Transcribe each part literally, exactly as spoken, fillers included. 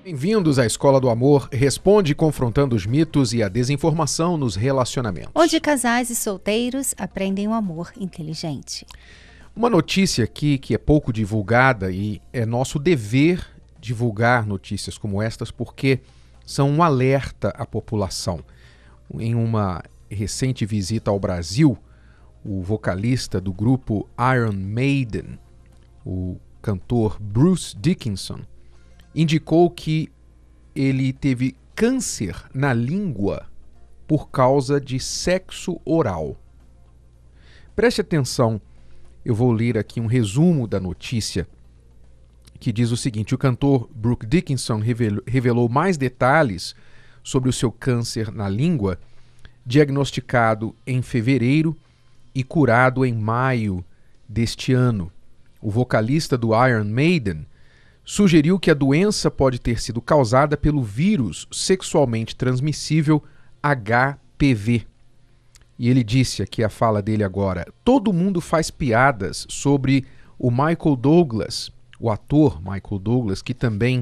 Bem-vindos à Escola do Amor, responde confrontando os mitos e a desinformação nos relacionamentos. Onde casais e solteiros aprendem o amor inteligente. Uma notícia aqui que é pouco divulgada e é nosso dever divulgar notícias como estas porque são um alerta à população. Em uma recente visita ao Brasil, o vocalista do grupo Iron Maiden, o cantor Bruce Dickinson, indicou que ele teve câncer na língua por causa de sexo oral. Preste atenção, eu vou ler aqui um resumo da notícia que diz o seguinte: o cantor Bruce Dickinson revelou, revelou mais detalhes sobre o seu câncer na língua, diagnosticado em fevereiro e curado em maio deste ano. O vocalista do Iron Maiden sugeriu que a doença pode ter sido causada pelo vírus sexualmente transmissível H P V. E ele disse, aqui a fala dele agora: todo mundo faz piadas sobre o Michael Douglas, o ator Michael Douglas, que também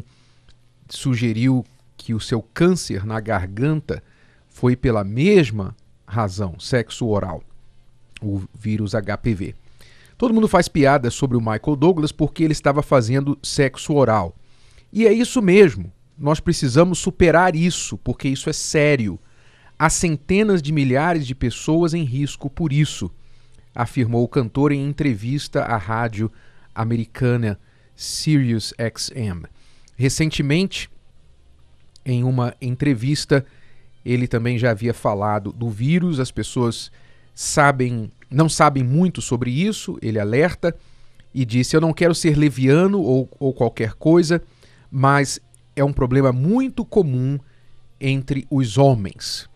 sugeriu que o seu câncer na garganta foi pela mesma razão, sexo oral, o vírus H P V. Todo mundo faz piadas sobre o Michael Douglas porque ele estava fazendo sexo oral. E é isso mesmo. Nós precisamos superar isso, porque isso é sério. Há centenas de milhares de pessoas em risco por isso, afirmou o cantor em entrevista à rádio americana Sirius X M. Recentemente, em uma entrevista, ele também já havia falado do vírus. As pessoas sabem, não sabem muito sobre isso, ele alerta e disse: eu não quero ser leviano ou, ou qualquer coisa, mas é um problema muito comum entre os homens.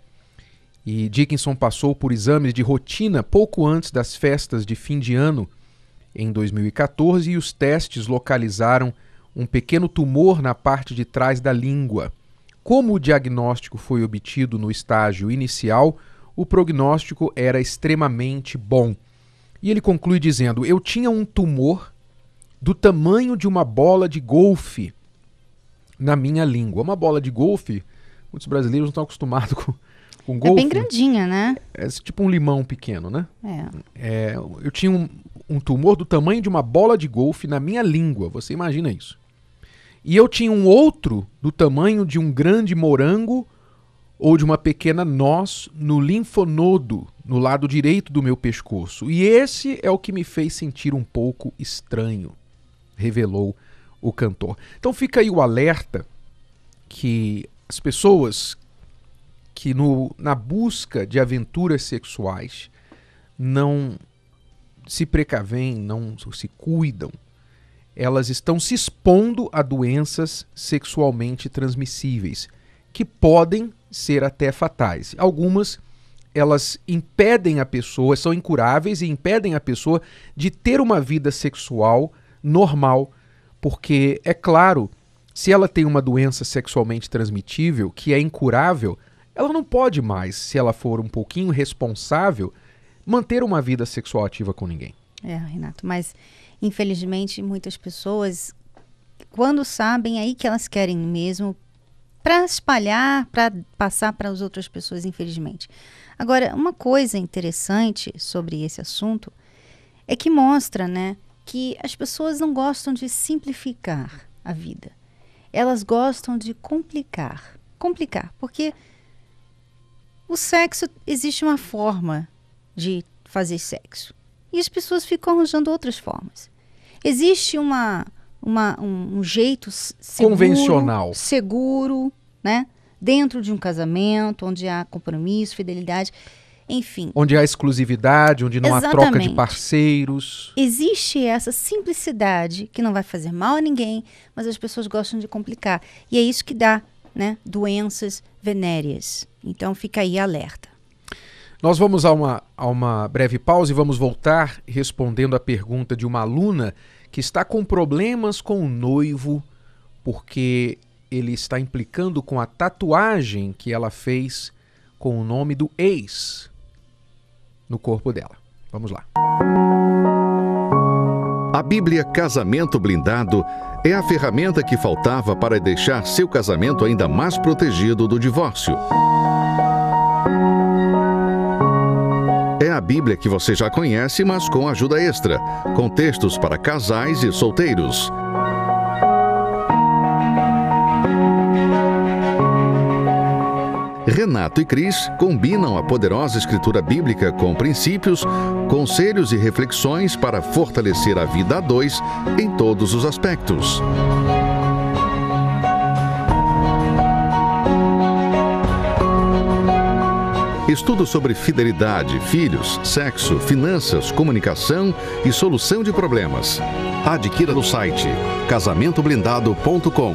E Dickinson passou por exames de rotina pouco antes das festas de fim de ano em dois mil e quatorze e os testes localizaram um pequeno tumor na parte de trás da língua. Como o diagnóstico foi obtido no estágio inicial, o prognóstico era extremamente bom. E ele conclui dizendo: eu tinha um tumor do tamanho de uma bola de golfe na minha língua. Uma bola de golfe, muitos brasileiros não estão acostumados com, com golfe. É bem grandinha, né? É tipo um limão pequeno, né? É. É, eu tinha um, um tumor do tamanho de uma bola de golfe na minha língua. Você imagina isso? E eu tinha um outro do tamanho de um grande morango ou de uma pequena noz no linfonodo, no lado direito do meu pescoço. E esse é o que me fez sentir um pouco estranho, revelou o cantor. Então fica aí o alerta que as pessoas que no, na busca de aventuras sexuais não se precavem, não se cuidam, elas estão se expondo a doenças sexualmente transmissíveis, que podem ser até fatais. Algumas, elas impedem a pessoa, são incuráveis e impedem a pessoa de ter uma vida sexual normal, porque, é claro, se ela tem uma doença sexualmente transmitível, que é incurável, ela não pode mais, se ela for um pouquinho responsável, manter uma vida sexual ativa com ninguém. É, Renato, mas infelizmente muitas pessoas, quando sabem, aí que elas querem mesmo, para espalhar, para passar para as outras pessoas, infelizmente. Agora, uma coisa interessante sobre esse assunto é que mostra, né, que as pessoas não gostam de simplificar a vida. Elas gostam de complicar. Complicar, porque o sexo, existe uma forma de fazer sexo. E as pessoas ficam arranjando outras formas. Existe uma... Uma, um, um jeito seguro, convencional, seguro, né? Dentro de um casamento, onde há compromisso, fidelidade, enfim. Onde há exclusividade, onde não Exatamente. há troca de parceiros. Existe essa simplicidade que não vai fazer mal a ninguém, mas as pessoas gostam de complicar. E é isso que dá, né, doenças venéreas. Então fica aí alerta. Nós vamos a uma, a uma breve pausa e vamos voltar respondendo a pergunta de uma aluna que está com problemas com o noivo porque ele está implicando com a tatuagem que ela fez com o nome do ex no corpo dela. Vamos lá. A Bíblia Casamento Blindado é a ferramenta que faltava para deixar seu casamento ainda mais protegido do divórcio. É a Bíblia que você já conhece, mas com ajuda extra, com textos para casais e solteiros. Renato e Cris combinam a poderosa escritura bíblica com princípios, conselhos e reflexões para fortalecer a vida a dois em todos os aspectos. Estudo sobre fidelidade, filhos, sexo, finanças, comunicação e solução de problemas. Adquira no site casamento blindado ponto com.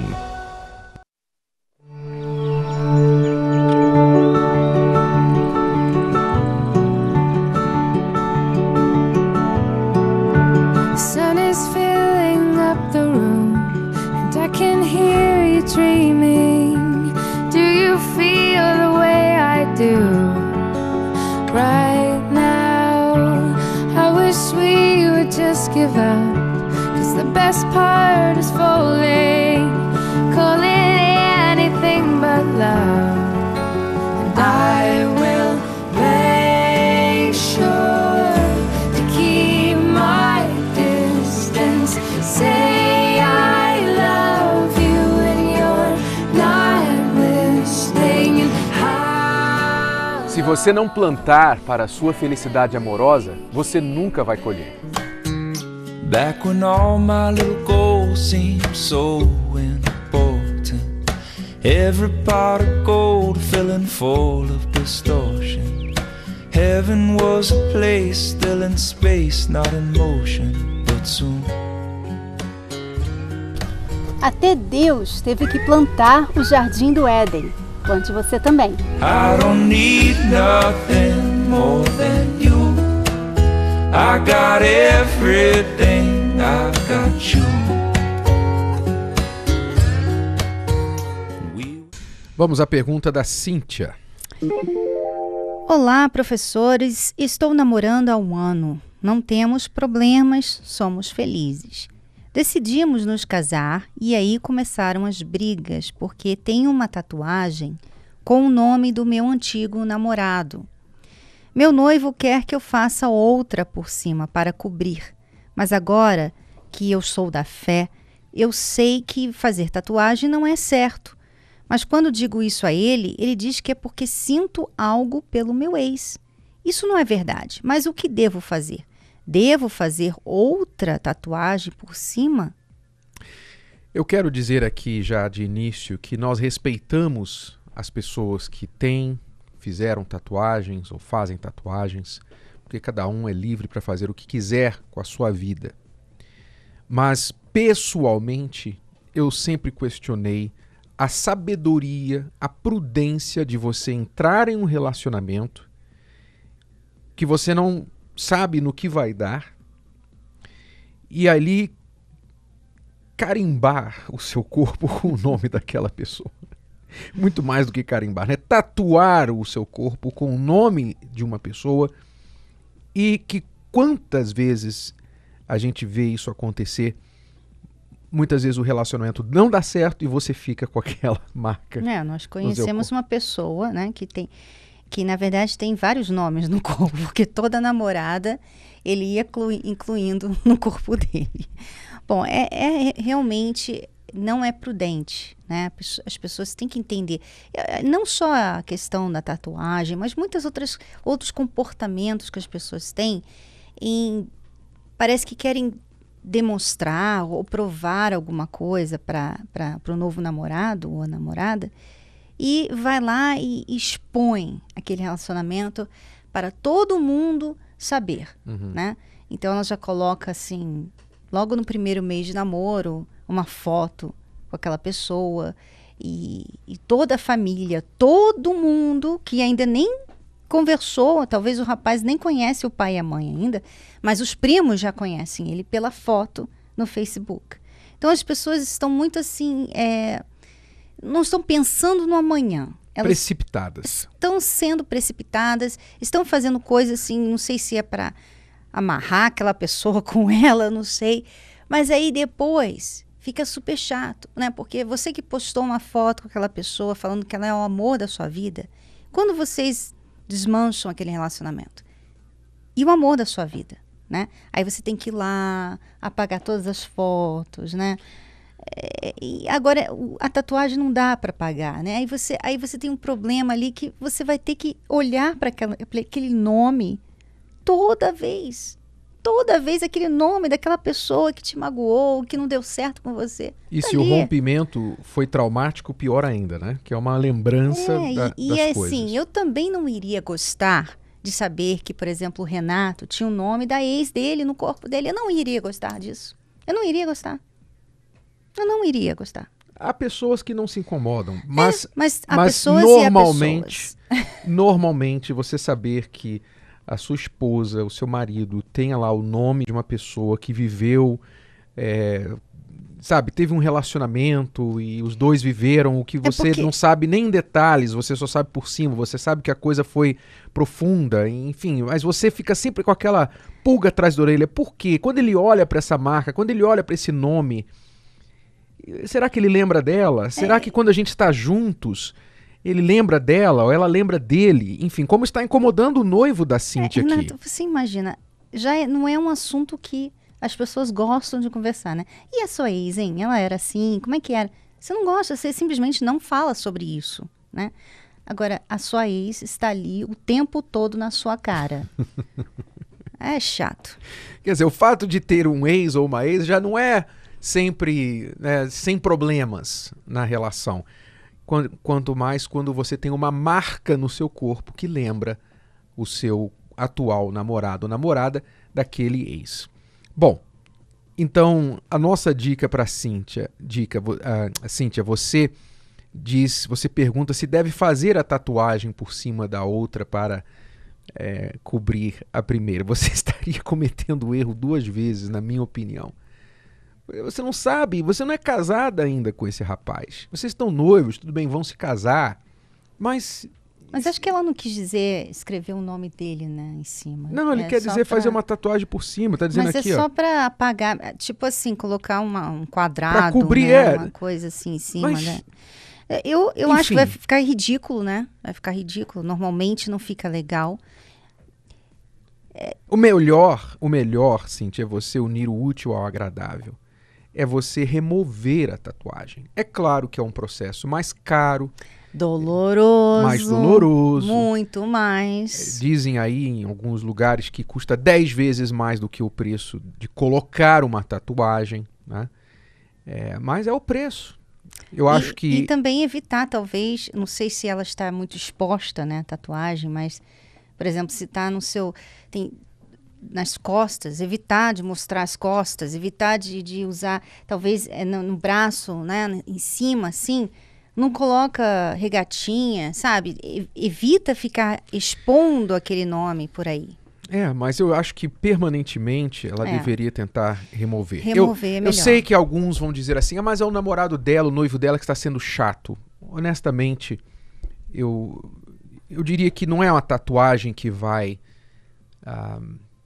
Se você não plantar para a sua felicidade amorosa, você nunca vai colher. Back when all my little goals seemed so important, every pot of gold filling full of distortion. Heaven was a place still in space, not in motion, but soon. Até Deus teve que plantar o jardim do Éden. Plante você também. I don't need nothing more than you. I got everything, I got you. Vamos à pergunta da Cíntia. Olá, professores. Estou namorando há um ano. Não temos problemas, somos felizes. Decidimos nos casar e aí começaram as brigas, porque tem uma tatuagem com o nome do meu antigo namorado. Meu noivo quer que eu faça outra por cima para cobrir, mas agora que eu sou da fé, eu sei que fazer tatuagem não é certo. Mas quando digo isso a ele, ele diz que é porque sinto algo pelo meu ex. Isso não é verdade, mas o que devo fazer? Devo fazer outra tatuagem por cima? Eu quero dizer aqui já de início que nós respeitamos as pessoas que têm, fizeram tatuagens ou fazem tatuagens, porque cada um é livre para fazer o que quiser com a sua vida. Mas, pessoalmente, eu sempre questionei a sabedoria, a prudência de você entrar em um relacionamento que você não sabe no que vai dar e ali carimbar o seu corpo com o nome daquela pessoa. Muito mais do que carimbar, né? Tatuar o seu corpo com o nome de uma pessoa, e que quantas vezes a gente vê isso acontecer. Muitas vezes o relacionamento não dá certo e você fica com aquela marca. É, nós conhecemos uma pessoa, né, que tem, que na verdade tem vários nomes no corpo, porque toda namorada ele ia inclui, incluindo no corpo dele. Bom, é, é realmente não é prudente, né? As pessoas têm que entender, não só a questão da tatuagem, mas muitos outros comportamentos que as pessoas têm, em, parece que querem demonstrar ou provar alguma coisa para o novo namorado ou a namorada, e vai lá e expõe aquele relacionamento para todo mundo saber, uhum. né? Então ela já coloca assim, logo no primeiro mês de namoro, uma foto com aquela pessoa, e, e toda a família, todo mundo que ainda nem conversou, talvez o rapaz nem conhece o pai e a mãe ainda, mas os primos já conhecem ele pela foto no Facebook. Então as pessoas estão muito assim, é, não estão pensando no amanhã. Elas precipitadas. Estão sendo precipitadas, estão fazendo coisas assim, não sei se é para amarrar aquela pessoa com ela, não sei. Mas aí depois fica super chato, né? Porque você que postou uma foto com aquela pessoa falando que ela é o amor da sua vida, quando vocês desmancham aquele relacionamento e o amor da sua vida, né? Aí você tem que ir lá, apagar todas as fotos, né? É, e agora a tatuagem não dá para apagar, né? Aí você, aí você tem um problema ali que você vai ter que olhar para aquele nome toda vez. Toda vez aquele nome daquela pessoa que te magoou, que não deu certo com você. E tá se ali. o rompimento foi traumático, pior ainda, né? Que é uma lembrança é, da, e, das e coisas. assim, eu também não iria gostar de saber que, por exemplo, o Renato tinha o nome da ex dele no corpo dele. Eu não iria gostar disso. Eu não iria gostar. Eu não iria gostar. Há pessoas que não se incomodam, mas, é, mas há mas pessoas normalmente, e há pessoas. normalmente você saber que a sua esposa, o seu marido, tenha lá o nome de uma pessoa que viveu, é, sabe, teve um relacionamento e os dois viveram o que você É porque... não sabe nem em detalhes, você só sabe por cima, você sabe que a coisa foi profunda, enfim, mas você fica sempre com aquela pulga atrás da orelha. Por quê? Quando ele olha para essa marca, quando ele olha para esse nome, será que ele lembra dela? Será É. que quando a gente está juntos, ele lembra dela ou ela lembra dele? Enfim, como está incomodando o noivo da Cíntia é, aqui. Renato, você imagina, já é, não é um assunto que as pessoas gostam de conversar, né? E a sua ex, hein? Ela era assim, como é que era? Você não gosta, você simplesmente não fala sobre isso, né? Agora, a sua ex está ali o tempo todo na sua cara. É chato. Quer dizer, o fato de ter um ex ou uma ex já não é sempre, né, sem problemas na relação. Quanto mais quando você tem uma marca no seu corpo que lembra o seu atual namorado ou namorada daquele ex. Bom, então a nossa dica para Cíntia, dica, uh, Cíntia, você diz, você pergunta se deve fazer a tatuagem por cima da outra para é, cobrir a primeira. Você estaria cometendo o erro duas vezes, na minha opinião. Você não sabe, você não é casada ainda com esse rapaz. Vocês estão noivos, tudo bem, vão se casar, mas... Mas acho que ela não quis dizer, escrever o nome dele, né, em cima. Não, ele é quer dizer pra... fazer uma tatuagem por cima, tá dizendo Mas aqui, é só ó. para apagar, tipo assim, colocar uma, um quadrado, pra cobrir, né, é. uma coisa assim em cima, Mas... né? Eu, eu Enfim. acho que vai ficar ridículo, né? Vai ficar ridículo. Normalmente não fica legal. É... O melhor, o melhor, Cíntia, é você unir o útil ao agradável. É você remover a tatuagem. É claro que é um processo mais caro. Doloroso. Mais doloroso. Muito mais. Dizem aí em alguns lugares que custa dez vezes mais do que o preço de colocar uma tatuagem, né? É, mas é o preço. Eu acho e, que... E também evitar, talvez, não sei se ela está muito exposta, né, a tatuagem, mas, por exemplo, se está no seu... Tem, nas costas, evitar de mostrar as costas, evitar de, de usar, talvez é, no, no braço, né, em cima, assim, não coloca regatinha, sabe? E, evita ficar expondo aquele nome por aí. É, mas eu acho que permanentemente ela É. deveria tentar remover. Remover eu, é melhor. Eu sei que alguns vão dizer assim, ah, mas é o namorado dela, o noivo dela que está sendo chato. Honestamente, eu, eu diria que não é uma tatuagem que vai... Ah,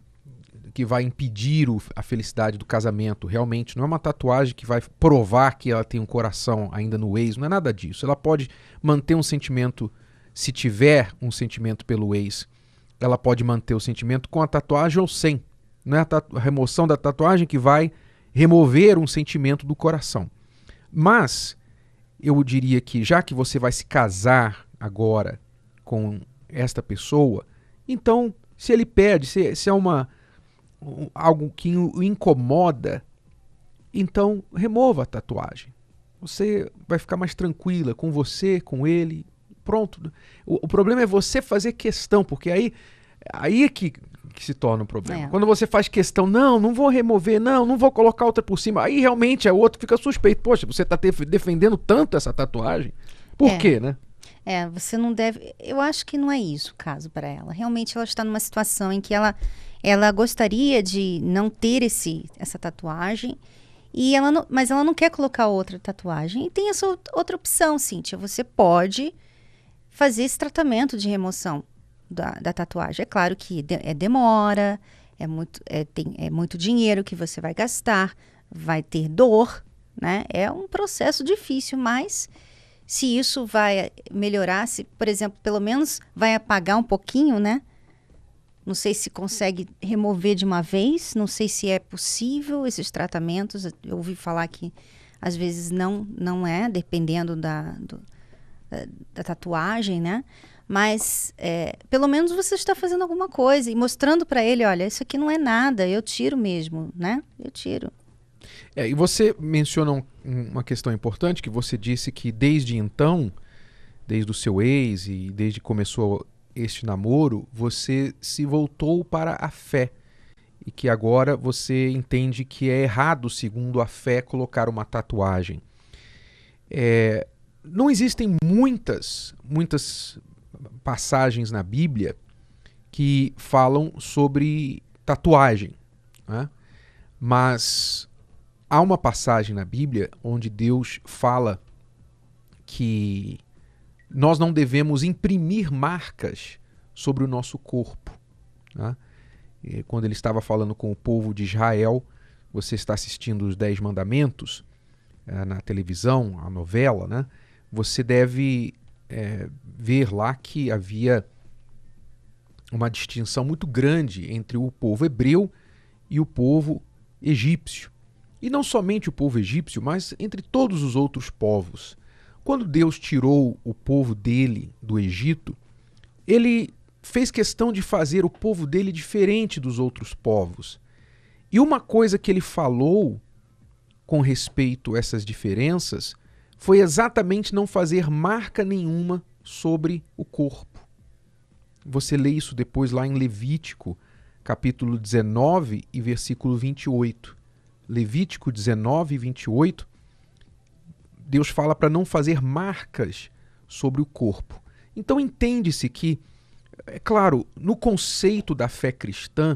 que vai impedir o, a felicidade do casamento. Realmente, não é uma tatuagem que vai provar que ela tem um coração ainda no ex, não é nada disso. Ela pode manter um sentimento, se tiver um sentimento pelo ex, ela pode manter o sentimento com a tatuagem ou sem. Não é a, tatu- a remoção da tatuagem que vai remover um sentimento do coração. Mas, eu diria que já que você vai se casar agora com esta pessoa, então, se ele pede, se, se é uma... algo que o incomoda, então remova a tatuagem. Você vai ficar mais tranquila com você, com ele, pronto. O, o problema é você fazer questão, porque aí, aí é que, que se torna um problema. É. Quando você faz questão, não, não vou remover, não, não vou colocar outra por cima, aí realmente o outro fica suspeito. Poxa, você está defendendo tanto essa tatuagem, por É. quê, né? É, você não deve... Eu acho que não é isso o caso para ela. Realmente ela está numa situação em que ela, ela gostaria de não ter esse, essa tatuagem, e ela não, mas ela não quer colocar outra tatuagem. E tem essa outra opção, Cíntia. Você pode fazer esse tratamento de remoção da, da tatuagem. É claro que de, é demora, é muito, é, tem, é muito dinheiro que você vai gastar, vai ter dor, né? É um processo difícil, mas se isso vai melhorar, se, por exemplo, pelo menos vai apagar um pouquinho, né? Não sei se consegue remover de uma vez, não sei se é possível esses tratamentos. Eu ouvi falar que às vezes não, não é, dependendo da, do, da, da tatuagem, né? Mas é, pelo menos você está fazendo alguma coisa e mostrando para ele, olha, isso aqui não é nada, eu tiro mesmo, né? Eu tiro. É, e você menciona um, uma questão importante, que você disse que desde então, desde o seu ex e desde que começou este namoro, você se voltou para a fé e que agora você entende que é errado, segundo a fé, colocar uma tatuagem. É, não existem muitas, muitas passagens na Bíblia que falam sobre tatuagem, né? Mas há uma passagem na Bíblia onde Deus fala que nós não devemos imprimir marcas sobre o nosso corpo, né? E quando ele estava falando com o povo de Israel, você está assistindo os Dez Mandamentos é, na televisão, a novela, né? Você deve é, ver lá que havia uma distinção muito grande entre o povo hebreu e o povo egípcio. E não somente o povo egípcio, mas entre todos os outros povos. Quando Deus tirou o povo dele do Egito, ele fez questão de fazer o povo dele diferente dos outros povos. E uma coisa que ele falou com respeito a essas diferenças foi exatamente não fazer marca nenhuma sobre o corpo. Você lê isso depois lá em Levítico, capítulo dezenove e versículo vinte e oito. Levítico dezenove, vinte e oito, Deus fala para não fazer marcas sobre o corpo. Então entende-se que, é claro, no conceito da fé cristã,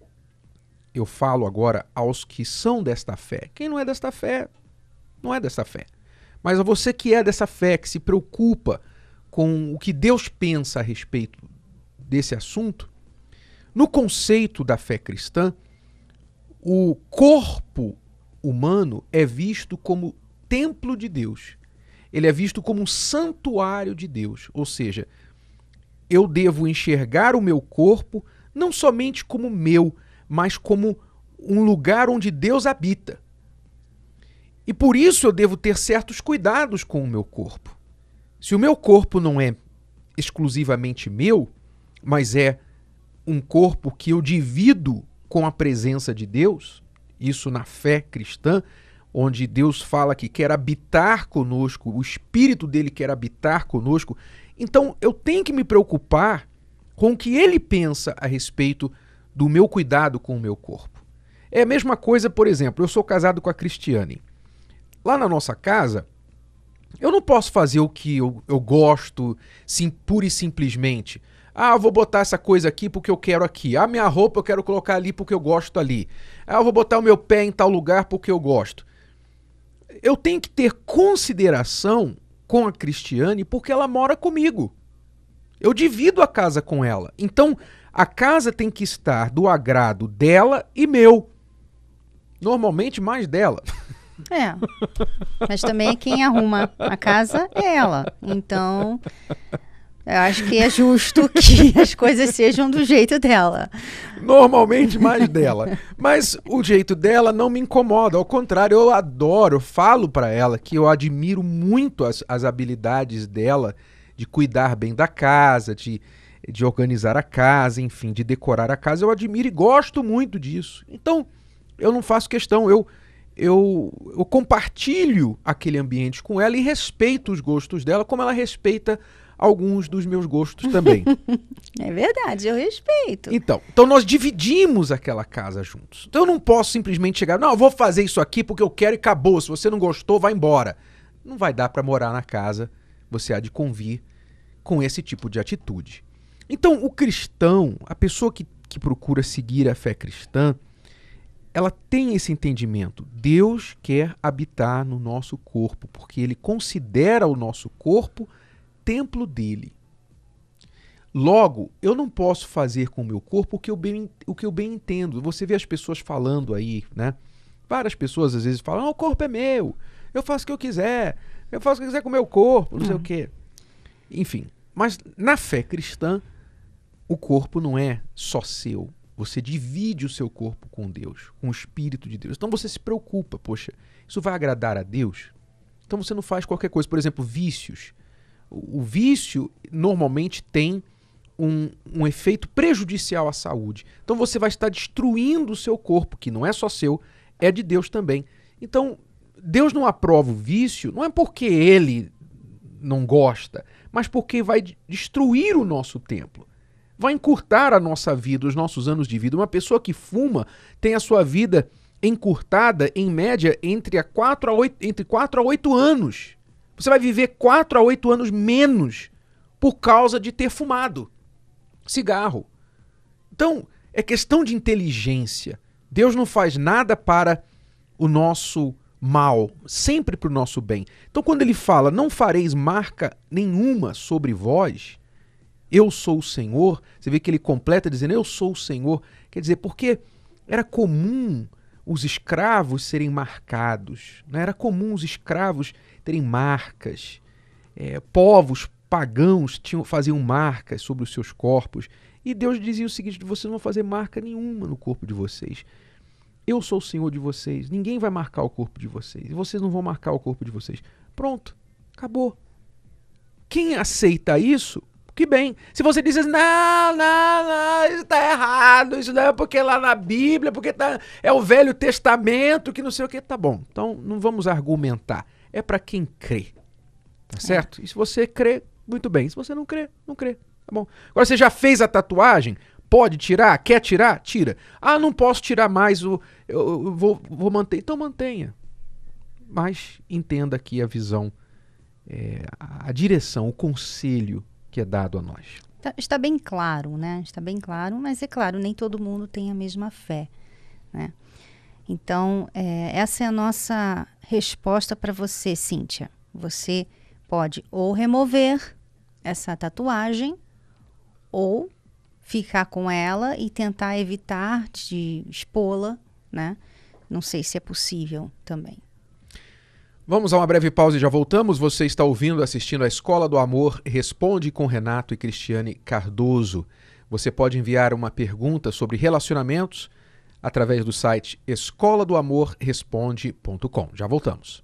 eu falo agora aos que são desta fé. Quem não é desta fé, não é desta fé. Mas a você que é dessa fé, que se preocupa com o que Deus pensa a respeito desse assunto, no conceito da fé cristã, o corpo humano é visto como templo de Deus. Ele é visto como um santuário de Deus. Ou seja, eu devo enxergar o meu corpo não somente como meu, mas como um lugar onde Deus habita. E por isso eu devo ter certos cuidados com o meu corpo. Se o meu corpo não é exclusivamente meu, mas é um corpo que eu divido com a presença de Deus, isso na fé cristã, onde Deus fala que quer habitar conosco, o Espírito dele quer habitar conosco, então eu tenho que me preocupar com o que ele pensa a respeito do meu cuidado com o meu corpo. É a mesma coisa, por exemplo, eu sou casado com a Cristiane. Lá na nossa casa, eu não posso fazer o que eu, eu gosto, sim, pura e simplesmente. Ah, eu vou botar essa coisa aqui porque eu quero aqui. Ah, minha roupa eu quero colocar ali porque eu gosto ali. Ah, eu vou botar o meu pé em tal lugar porque eu gosto. Eu tenho que ter consideração com a Cristiane porque ela mora comigo. Eu divido a casa com ela. Então, a casa tem que estar do agrado dela e meu. Normalmente, mais dela. É, mas também quem arruma a casa é ela. Então, eu acho que é justo que as coisas sejam do jeito dela. Normalmente mais dela. Mas o jeito dela não me incomoda. Ao contrário, eu adoro, eu falo para ela que eu admiro muito as, as habilidades dela de cuidar bem da casa, de, de organizar a casa, enfim, de decorar a casa. Eu admiro e gosto muito disso. Então, eu não faço questão, eu... Eu, eu compartilho aquele ambiente com ela e respeito os gostos dela, como ela respeita alguns dos meus gostos também. É verdade, eu respeito. Então, então nós dividimos aquela casa juntos. Então eu não posso simplesmente chegar, não, eu vou fazer isso aqui porque eu quero e acabou. Se você não gostou, vai embora. Não vai dar para morar na casa, você há de convir com esse tipo de atitude. Então o cristão, a pessoa que, que procura seguir a fé cristã, ela tem esse entendimento. Deus quer habitar no nosso corpo, porque ele considera o nosso corpo templo dele. Logo, eu não posso fazer com o meu corpo o que eu bem, o que eu bem entendo. Você vê as pessoas falando aí, né? Várias pessoas às vezes falam, ah, o corpo é meu, eu faço o que eu quiser, eu faço o que eu quiser com o meu corpo, não hum. sei o quê. Enfim, mas na fé cristã, o corpo não é só seu. Você divide o seu corpo com Deus, com o Espírito de Deus. Então você se preocupa, poxa, isso vai agradar a Deus? Então você não faz qualquer coisa. Por exemplo, vícios. O, o vício normalmente tem um, um efeito prejudicial à saúde. Então você vai estar destruindo o seu corpo, que não é só seu, é de Deus também. Então, Deus não aprova o vício, não é porque Ele não gosta, mas porque vai destruir o nosso templo. Vai encurtar a nossa vida, os nossos anos de vida. Uma pessoa que fuma tem a sua vida encurtada, em média, entre quatro a oito anos. Você vai viver quatro a oito anos menos por causa de ter fumado cigarro. Então, é questão de inteligência. Deus não faz nada para o nosso mal, sempre para o nosso bem. Então, quando ele fala, não fareis marca nenhuma sobre vós, eu sou o Senhor, você vê que ele completa dizendo, eu sou o Senhor, quer dizer, porque era comum os escravos serem marcados, né? Era comum os escravos terem marcas, é, povos pagãos tinham, faziam marcas sobre os seus corpos, e Deus dizia o seguinte, vocês não vão fazer marca nenhuma no corpo de vocês. Eu sou o Senhor de vocês, ninguém vai marcar o corpo de vocês, e vocês não vão marcar o corpo de vocês. Pronto, acabou. Quem aceita isso, que bem. Se você diz assim, não, não, não, isso está errado, isso não é porque lá na Bíblia, porque tá, é o Velho Testamento, que não sei o que, tá bom. Então não vamos argumentar, é para quem crê, tá certo? É. E se você crê, muito bem. Se você não crê, não crê, tá bom. Agora você já fez a tatuagem? Pode tirar? Quer tirar? Tira. Ah, não posso tirar mais, o, eu, eu vou, vou manter. Então mantenha. Mas entenda aqui a visão, é, a direção, o conselho que é dado a nós. Tá, está bem claro, né? Está bem claro, mas é claro, nem todo mundo tem a mesma fé, né? Então, é, essa é a nossa resposta para você, Cíntia. Você pode ou remover essa tatuagem ou ficar com ela e tentar evitar de expô-la, né? Não sei se é possível também. Vamos a uma breve pausa e já voltamos. Você está ouvindo, assistindo a Escola do Amor Responde com Renato e Cristiane Cardoso. Você pode enviar uma pergunta sobre relacionamentos através do site escola do amor responde ponto com. Já voltamos.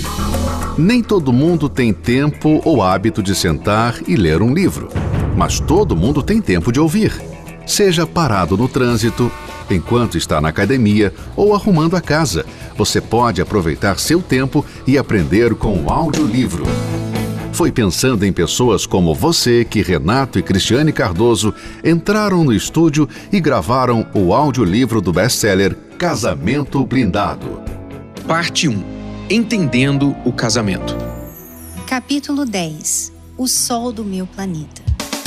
Nem todo mundo tem tempo ou hábito de sentar e ler um livro, mas todo mundo tem tempo de ouvir. Seja parado no trânsito, enquanto está na academia ou arrumando a casa, você pode aproveitar seu tempo e aprender com o audiolivro. Foi pensando em pessoas como você que Renato e Cristiane Cardoso entraram no estúdio e gravaram o audiolivro do best-seller Casamento Blindado. Parte um. Entendendo o casamento. Capítulo dez. O Sol do meu planeta.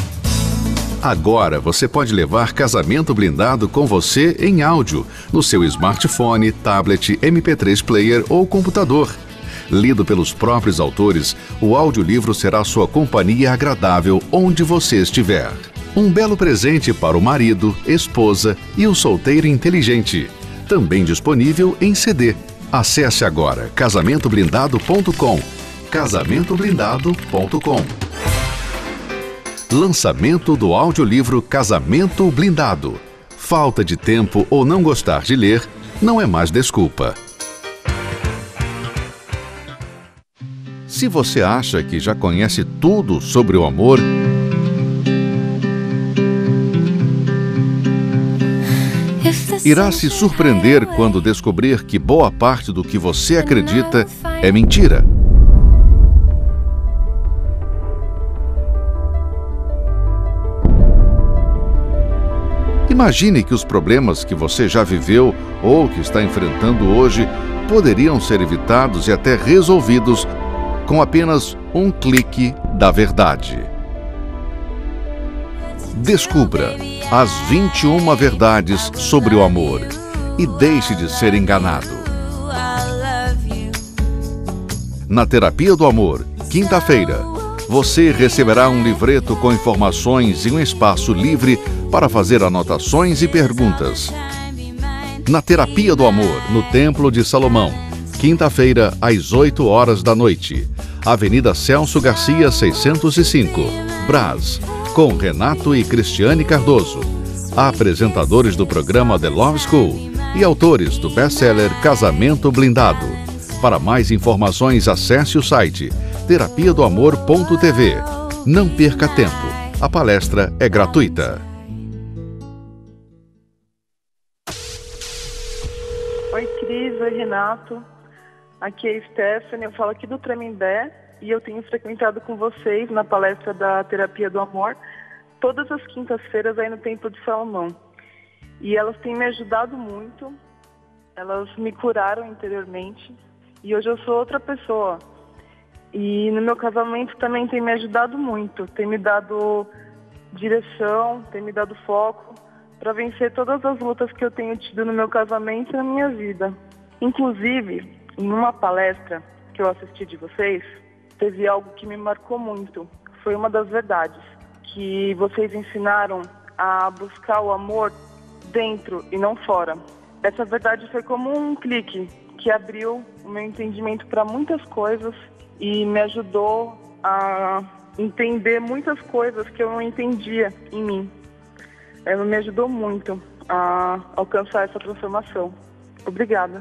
Agora você pode levar Casamento Blindado com você em áudio, no seu smartphone, tablet, M P três player ou computador. Lido pelos próprios autores, o audiolivro será sua companhia agradável onde você estiver. Um belo presente para o marido, esposa e o solteiro inteligente. Também disponível em C D. Acesse agora casamento blindado ponto com. casamento blindado ponto com. Lançamento do audiolivro Casamento Blindado. Falta de tempo ou não gostar de ler não é mais desculpa. Se você acha que já conhece tudo sobre o amor, irá se surpreender quando descobrir que boa parte do que você acredita é mentira. Imagine que os problemas que você já viveu ou que está enfrentando hoje poderiam ser evitados e até resolvidos com apenas um clique da verdade. Descubra as vinte e uma verdades sobre o amor e deixe de ser enganado. Na Terapia do Amor, quinta-feira, você receberá um livreto com informações e um espaço livre para fazer anotações e perguntas. Na Terapia do Amor, no Templo de Salomão, quinta-feira, às oito horas da noite. Avenida Celso Garcia, seiscentos e cinco, Brás, com Renato e Cristiane Cardoso, apresentadores do programa The Love School e autores do best-seller Casamento Blindado. Para mais informações, acesse o site terapia do amor ponto t v. Não perca tempo, a palestra é gratuita. Oi, Cris, oi, Renato. Aqui é a Stephanie, eu falo aqui do Tremembé e eu tenho frequentado com vocês na palestra da Terapia do Amor todas as quintas-feiras aí no Templo de Salomão. E elas têm me ajudado muito, elas me curaram interiormente e hoje eu sou outra pessoa. E no meu casamento também tem me ajudado muito, tem me dado direção, tem me dado foco para vencer todas as lutas que eu tenho tido no meu casamento e na minha vida. Inclusive, em uma palestra que eu assisti de vocês, teve algo que me marcou muito. Foi uma das verdades, que vocês ensinaram a buscar o amor dentro e não fora. Essa verdade foi como um clique que abriu o meu entendimento para muitas coisas e me ajudou a entender muitas coisas que eu não entendia em mim. Ela me ajudou muito a alcançar essa transformação. Obrigada.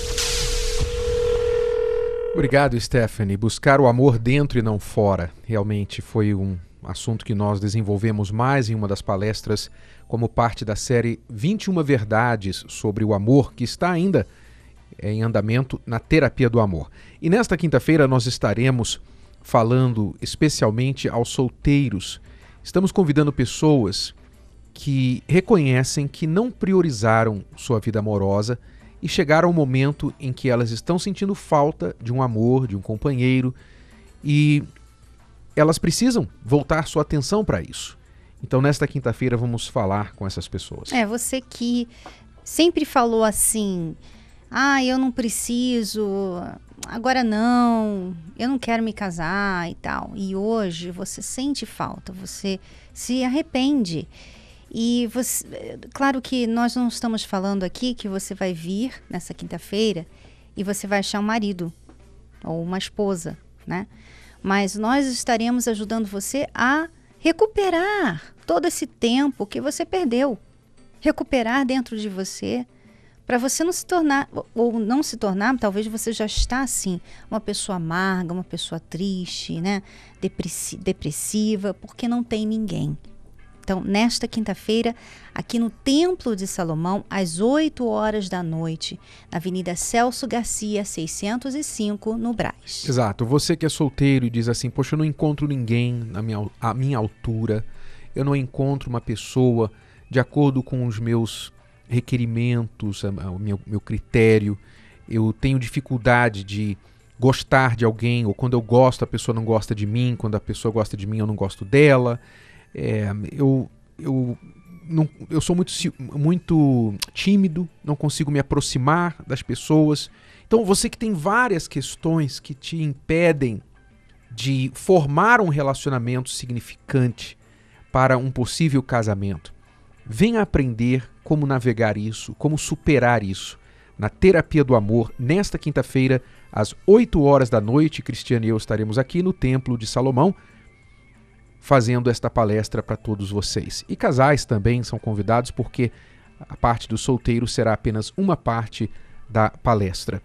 Obrigado, Stephanie. Buscar o amor dentro e não fora. Realmente foi um assunto que nós desenvolvemos mais em uma das palestras como parte da série vinte e uma Verdades sobre o Amor, que está ainda em andamento na Terapia do Amor. E nesta quinta-feira nós estaremos falando especialmente aos solteiros. Estamos convidando pessoas que reconhecem que não priorizaram sua vida amorosa e chegaram ao momento em que elas estão sentindo falta de um amor, de um companheiro, e elas precisam voltar sua atenção para isso. Então, nesta quinta-feira, vamos falar com essas pessoas. É, você que sempre falou assim, ah, eu não preciso, agora não, eu não quero me casar e tal. E hoje você sente falta, você se arrepende. E você, claro que nós não estamos falando aqui que você vai vir nessa quinta-feira e você vai achar um marido ou uma esposa, né? Mas nós estaremos ajudando você a recuperar todo esse tempo que você perdeu. Recuperar dentro de você, para você não se tornar, ou não se tornar, talvez você já está assim, uma pessoa amarga, uma pessoa triste, né? Depressi- depressiva, porque não tem ninguém. Então, nesta quinta-feira, aqui no Templo de Salomão, às oito horas da noite, na Avenida Celso Garcia, seiscentos e cinco, no Brás. Exato. Você que é solteiro e diz assim, poxa, eu não encontro ninguém na minha, à minha altura, eu não encontro uma pessoa de acordo com os meus requerimentos, o meu, meu critério, eu tenho dificuldade de gostar de alguém, ou quando eu gosto a pessoa não gosta de mim, quando a pessoa gosta de mim eu não gosto dela. É, eu, eu, não, eu sou muito, muito tímido, não consigo me aproximar das pessoas. Então você que tem várias questões que te impedem de formar um relacionamento significante para um possível casamento, venha aprender como navegar isso, como superar isso. Na Terapia do Amor, nesta quinta-feira, às oito horas da noite, Cristiane e eu estaremos aqui no Templo de Salomão, fazendo esta palestra para todos vocês. E casais também são convidados, porque a parte do solteiro será apenas uma parte da palestra.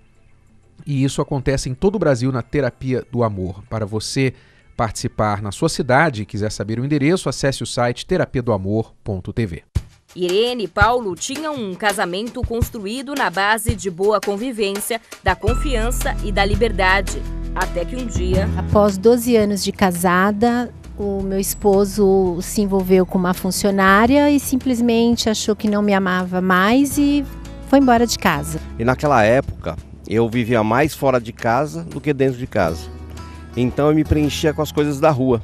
E isso acontece em todo o Brasil na Terapia do Amor. Para você participar na sua cidade e quiser saber o endereço, acesse o site terapia do amor ponto t v. Irene e Paulo tinham um casamento construído na base de boa convivência, da confiança e da liberdade. Até que um dia... Após doze anos de casada, o meu esposo se envolveu com uma funcionária e simplesmente achou que não me amava mais e foi embora de casa. E naquela época, eu vivia mais fora de casa do que dentro de casa. Então eu me preenchia com as coisas da rua.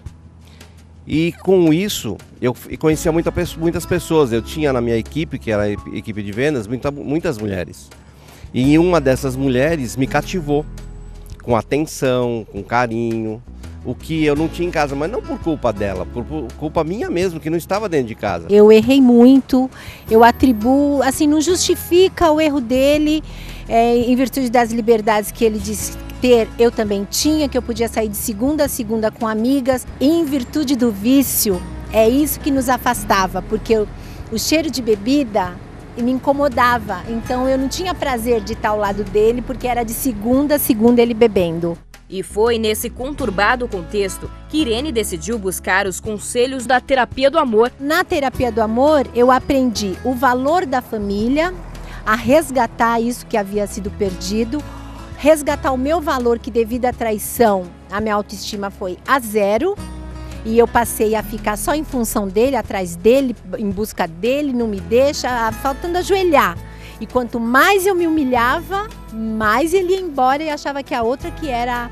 E com isso, eu conhecia muita, muitas pessoas. Eu tinha na minha equipe, que era a equipe de vendas, muita, muitas mulheres. E uma dessas mulheres me cativou, com atenção, com carinho, o que eu não tinha em casa, mas não por culpa dela, por, por culpa minha mesmo, que não estava dentro de casa. Eu errei muito, eu atribuo, assim, não justifica o erro dele, é, em virtude das liberdades que ele disse ter, eu também tinha, que eu podia sair de segunda a segunda com amigas, e em virtude do vício, é isso que nos afastava, porque eu, o cheiro de bebida me incomodava, então eu não tinha prazer de estar ao lado dele, porque era de segunda a segunda ele bebendo. E foi nesse conturbado contexto que Irene decidiu buscar os conselhos da terapia do amor. Na terapia do amor, eu aprendi o valor da família, a resgatar isso que havia sido perdido, resgatar o meu valor, que devido à traição, a minha autoestima foi a zero. E eu passei a ficar só em função dele, atrás dele, em busca dele, não me deixa, faltando ajoelhar. E quanto mais eu me humilhava, mais ele ia embora e achava que a outra que era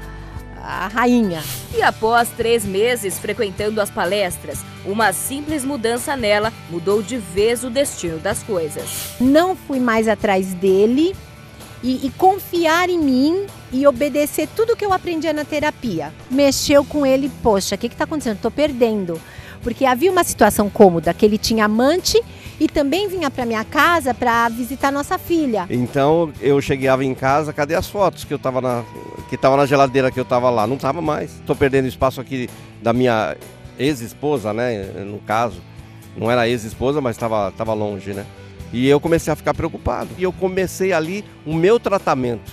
a rainha. E após três meses frequentando as palestras, uma simples mudança nela mudou de vez o destino das coisas. Não fui mais atrás dele e, e confiar em mim e obedecer tudo que eu aprendia na terapia. Mexeu com ele, poxa, o que está acontecendo? Estou perdendo. Porque havia uma situação cômoda, que ele tinha amante e também vinha para minha casa para visitar nossa filha. Então eu chegava em casa, cadê as fotos que eu tava na, que tava na geladeira que eu tava lá? Não tava mais. Estou perdendo espaço aqui da minha ex-esposa, né? No caso, não era ex-esposa, mas estava tava longe, né? E eu comecei a ficar preocupado. E eu comecei ali o meu tratamento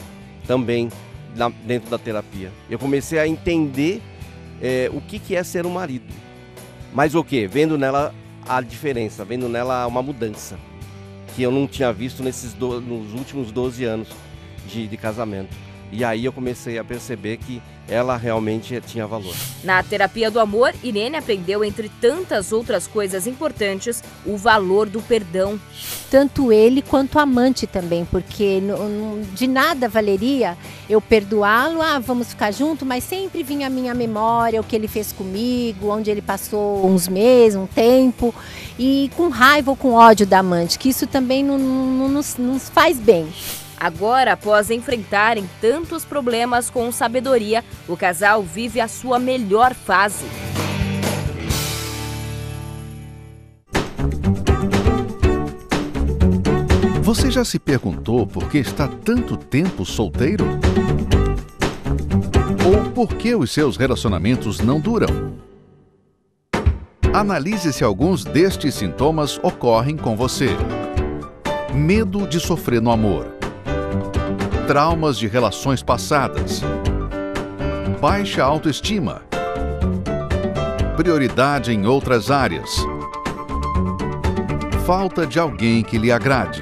também na, dentro da terapia. Eu comecei a entender é, o que, que é ser um marido. Mas o quê? Vendo nela a diferença, vendo nela uma mudança que eu não tinha visto nesses do, nos últimos doze anos de, de casamento. E aí eu comecei a perceber que ela realmente tinha valor. Na terapia do amor, Irene aprendeu, entre tantas outras coisas importantes, o valor do perdão. Tanto ele quanto a amante também, porque de nada valeria eu perdoá-lo, ah, vamos ficar junto, mas sempre vinha à minha memória o que ele fez comigo, onde ele passou uns meses, um tempo, e com raiva ou com ódio da amante, que isso também não, não, nos, nos faz bem. Agora, após enfrentarem tantos problemas com sabedoria, o casal vive a sua melhor fase. Você já se perguntou por que está tanto tempo solteiro? Ou por que os seus relacionamentos não duram? Analise se alguns destes sintomas ocorrem com você. Medo de sofrer no amor. Traumas de relações passadas. Baixa autoestima. Prioridade em outras áreas. Falta de alguém que lhe agrade.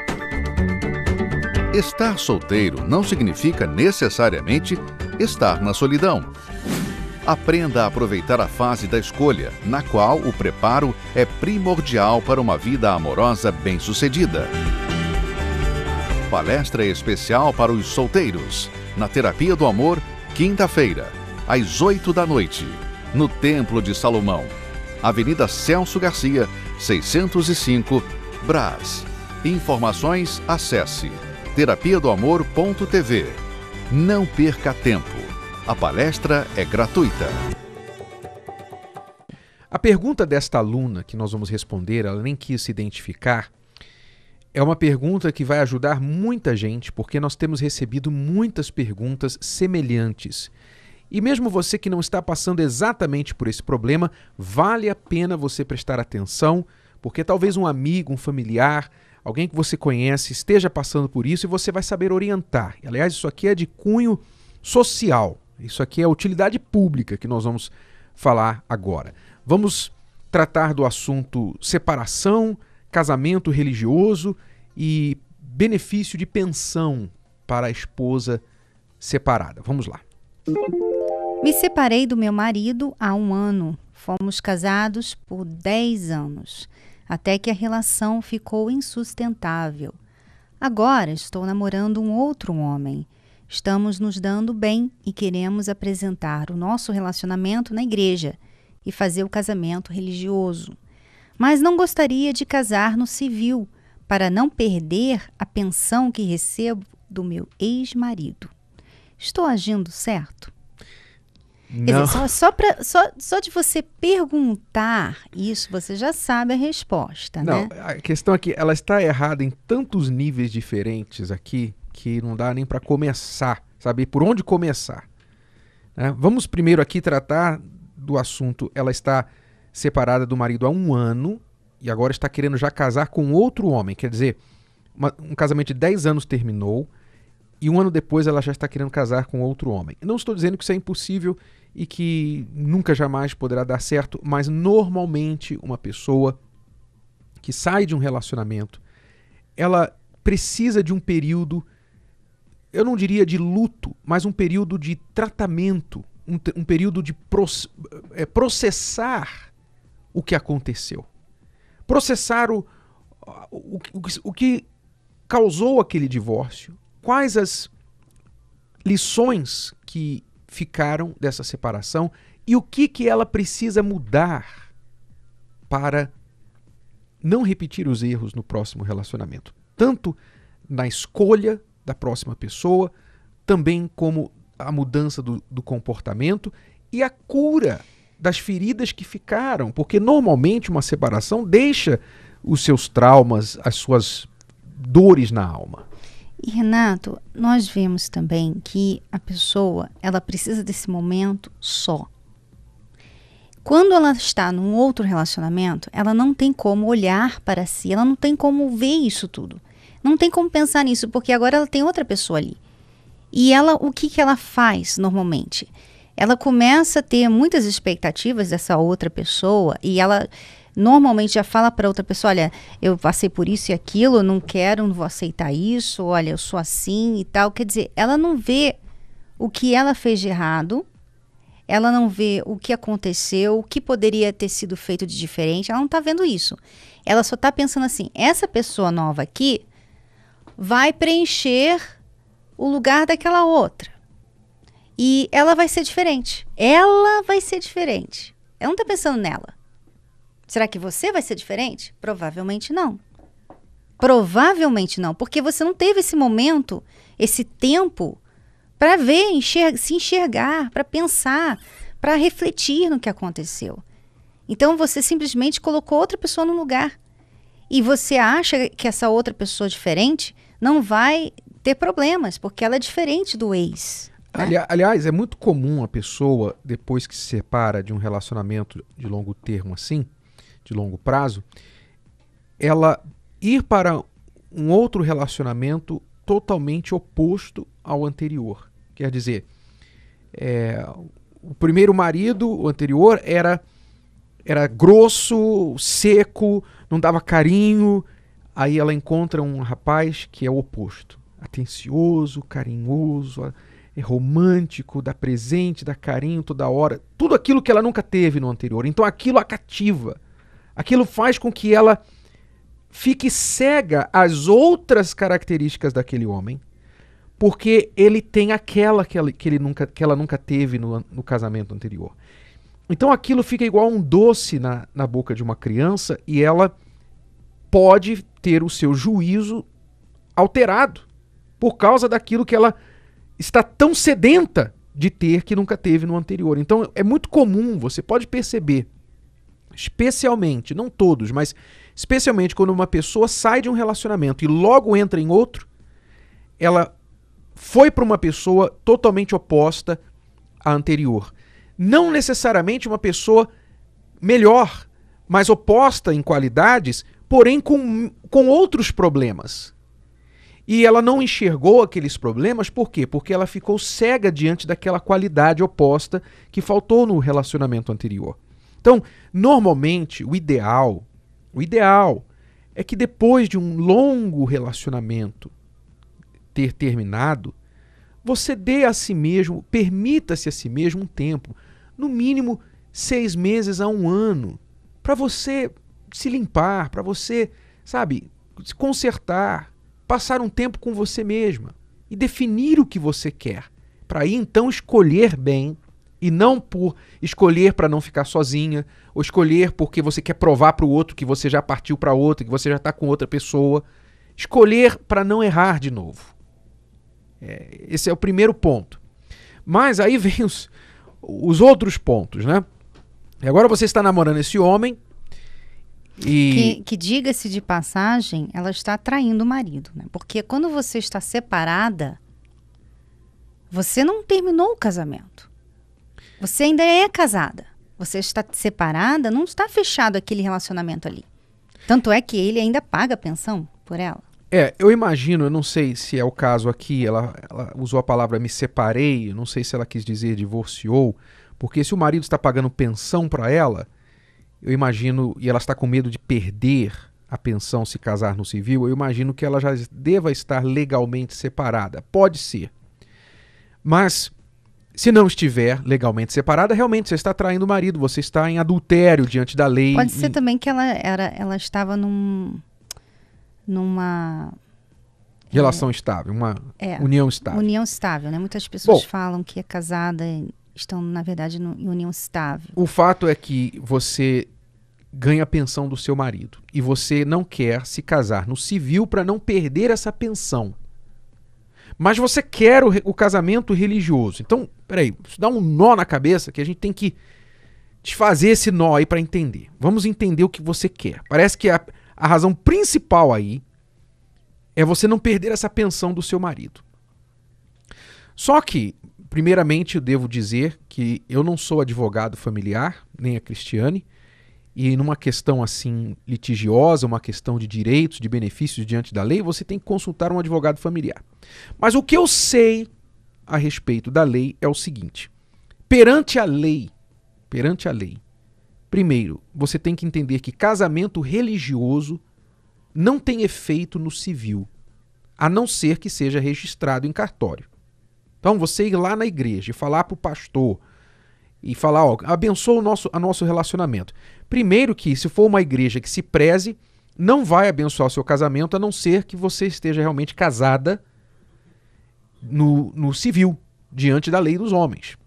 Estar solteiro não significa necessariamente estar na solidão. Aprenda a aproveitar a fase da escolha, na qual o preparo é primordial para uma vida amorosa bem-sucedida. Palestra especial para os solteiros, na Terapia do Amor, quinta-feira, às oito da noite, no Templo de Salomão, Avenida Celso Garcia, seiscentos e cinco, Brás. Informações, acesse terapia do amor ponto t v. Não perca tempo. A palestra é gratuita. A pergunta desta aluna que nós vamos responder, ela nem quis se identificar, é uma pergunta que vai ajudar muita gente, porque nós temos recebido muitas perguntas semelhantes. E mesmo você que não está passando exatamente por esse problema, vale a pena você prestar atenção, porque talvez um amigo, um familiar, alguém que você conhece esteja passando por isso e você vai saber orientar. Aliás, isso aqui é de cunho social, isso aqui é utilidade pública que nós vamos falar agora. Vamos tratar do assunto separação, casamento religioso e benefício de pensão para a esposa separada. Vamos lá. Me separei do meu marido há um ano. Fomos casados por dez anos, até que a relação ficou insustentável. Agora estou namorando um outro homem. Estamos nos dando bem e queremos apresentar o nosso relacionamento na igreja e fazer o casamento religioso. Mas não gostaria de casar no civil, para não perder a pensão que recebo do meu ex-marido. Estou agindo certo? Quer dizer, só, só, pra, só, só de você perguntar isso, você já sabe a resposta, não, né? A questão é que ela está errada em tantos níveis diferentes aqui que não dá nem para começar, saber por onde começar. Né? Vamos primeiro aqui tratar do assunto. Ela está separada do marido há um ano e agora está querendo já casar com outro homem. Quer dizer, uma, um casamento de dez anos terminou e um ano depois ela já está querendo casar com outro homem. Não estou dizendo que isso é impossível e que nunca jamais poderá dar certo, mas normalmente uma pessoa que sai de um relacionamento, ela precisa de um período, eu não diria de luto, mas um período de tratamento, um, um período de proce- é, processar o que aconteceu. Processar o, o, o, o que causou aquele divórcio, quais as lições que ficaram dessa separação e o que, que ela precisa mudar para não repetir os erros no próximo relacionamento. Tanto na escolha da próxima pessoa, também como a mudança do, do comportamento e a cura das feridas que ficaram, porque normalmente uma separação deixa os seus traumas, as suas dores na alma. E Renato, nós vemos também que a pessoa, ela precisa desse momento só. Quando ela está num outro relacionamento, ela não tem como olhar para si, ela não tem como ver isso tudo. Não tem como pensar nisso, porque agora ela tem outra pessoa ali. E ela, o que, que ela faz normalmente? Ela começa a ter muitas expectativas dessa outra pessoa e ela normalmente já fala para outra pessoa, olha, eu passei por isso e aquilo, eu não quero, não vou aceitar isso, olha, eu sou assim e tal. Quer dizer, ela não vê o que ela fez de errado, ela não vê o que aconteceu, o que poderia ter sido feito de diferente, ela não está vendo isso. Ela só está pensando assim, essa pessoa nova aqui vai preencher o lugar daquela outra. E ela vai ser diferente. Ela vai ser diferente. Ela não está pensando nela. Será que você vai ser diferente? Provavelmente não. Provavelmente não, porque você não teve esse momento, esse tempo para ver, enxerga, se enxergar, para pensar, para refletir no que aconteceu. Então você simplesmente colocou outra pessoa no lugar. E você acha que essa outra pessoa diferente não vai ter problemas, porque ela é diferente do ex. Né? Ali, aliás, é muito comum a pessoa, depois que se separa de um relacionamento de longo termo assim, de longo prazo, ela ir para um outro relacionamento totalmente oposto ao anterior. Quer dizer, é, o primeiro marido, o anterior, era, era grosso, seco, não dava carinho. Aí ela encontra um rapaz que é o oposto. Atencioso, carinhoso, é romântico, dá presente, dá carinho toda hora. Tudo aquilo que ela nunca teve no anterior. Então aquilo a cativa. Aquilo faz com que ela fique cega às outras características daquele homem, porque ele tem aquela que, ela, que, ele nunca, que ela nunca teve no, no casamento anterior. Então aquilo fica igual um doce na, na boca de uma criança e ela pode ter o seu juízo alterado por causa daquilo que ela está tão sedenta de ter que nunca teve no anterior. Então é muito comum, você pode perceber, especialmente, não todos, mas especialmente quando uma pessoa sai de um relacionamento e logo entra em outro, ela foi para uma pessoa totalmente oposta à anterior. Não necessariamente uma pessoa melhor, mas oposta em qualidades, porém com, com outros problemas. E ela não enxergou aqueles problemas, por quê? Porque ela ficou cega diante daquela qualidade oposta que faltou no relacionamento anterior. Então, normalmente, o ideal, o ideal é que depois de um longo relacionamento ter terminado, você dê a si mesmo, permita-se a si mesmo um tempo, no mínimo seis meses a um ano, para você se limpar, para você, sabe, se consertar, passar um tempo com você mesma e definir o que você quer, para aí então escolher bem. E não por escolher para não ficar sozinha, ou escolher porque você quer provar para o outro que você já partiu para outra, que você já está com outra pessoa. Escolher para não errar de novo. É, esse é o primeiro ponto. Mas aí vem os, os outros pontos, né? E agora você está namorando esse homem e... Que, que diga-se de passagem, ela está traindo o marido, né? Porque quando você está separada, você não terminou o casamento. Você ainda é casada. Você está separada, não está fechado aquele relacionamento ali. Tanto é que ele ainda paga a pensão por ela. É, eu imagino, eu não sei se é o caso aqui, ela, ela usou a palavra me separei, eu não sei se ela quis dizer divorciou, porque se o marido está pagando pensão para ela, eu imagino, e ela está com medo de perder a pensão se casar no civil, eu imagino que ela já deva estar legalmente separada. Pode ser. Mas, se não estiver legalmente separada, realmente você está traindo o marido, você está em adultério diante da lei. Pode ser em... também que ela, era, ela estava num, numa... Relação é, estável, uma é, união estável. União estável, né? Muitas pessoas Bom, falam que é casada e estão, na verdade, no, em união estável. O fato é que você ganha a pensão do seu marido e você não quer se casar no civil para não perder essa pensão. Mas você quer o, o casamento religioso. Então, peraí, isso dá um nó na cabeça que a gente tem que desfazer esse nó aí para entender. Vamos entender o que você quer. Parece que a, a razão principal aí é você não perder essa pensão do seu marido. Só que, primeiramente, eu devo dizer que eu não sou advogado familiar, nem a Cristiane, e numa questão assim litigiosa, uma questão de direitos, de benefícios diante da lei, você tem que consultar um advogado familiar. Mas o que eu sei a respeito da lei é o seguinte: perante a lei, perante a lei, primeiro, você tem que entender que casamento religioso não tem efeito no civil, a não ser que seja registrado em cartório. Então, você ir lá na igreja e falar para o pastor e falar, ó, abençoa o nosso, a nosso relacionamento. Primeiro que, se for uma igreja que se preze, não vai abençoar o seu casamento, a não ser que você esteja realmente casada no, no civil, diante da lei dos homens.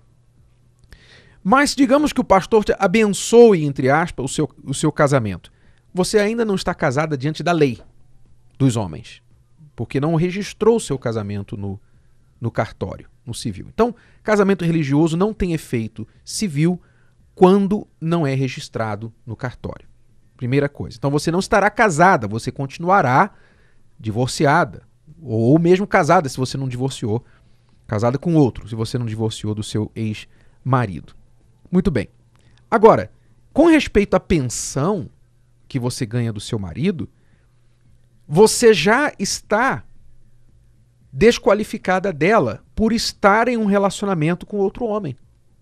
Mas digamos que o pastor te abençoe, entre aspas, o seu, o seu casamento. Você ainda não está casada diante da lei dos homens, porque não registrou o seu casamento no, no cartório, no civil. Então, casamento religioso não tem efeito civil quando não é registrado no cartório. Primeira coisa. Então, você não estará casada, você continuará divorciada, ou mesmo casada se você não divorciou, casada com outro, se você não divorciou do seu ex-marido. Muito bem. Agora, com respeito à pensão que você ganha do seu marido, você já está desqualificada dela por estar em um relacionamento com outro homem.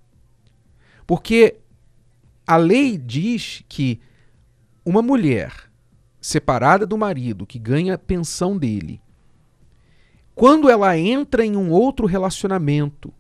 Porque a lei diz que uma mulher separada do marido, que ganha a pensão dele, quando ela entra em um outro relacionamento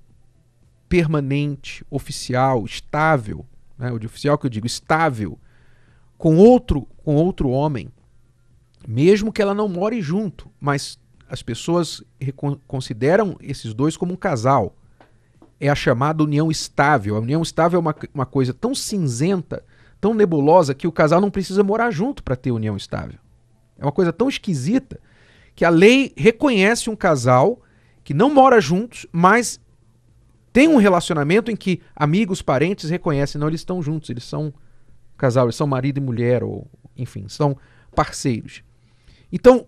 permanente, oficial, estável, né, o de oficial que eu digo, estável, com outro, com outro homem, mesmo que ela não more junto, mas as pessoas consideram esses dois como um casal, é a chamada união estável. A união estável é uma, uma coisa tão cinzenta, tão nebulosa, que o casal não precisa morar junto para ter união estável. É uma coisa tão esquisita que a lei reconhece um casal que não mora juntos, mas tem um relacionamento em que amigos, parentes reconhecem, não, eles estão juntos, eles são casal, eles são marido e mulher, ou enfim, são parceiros. Então,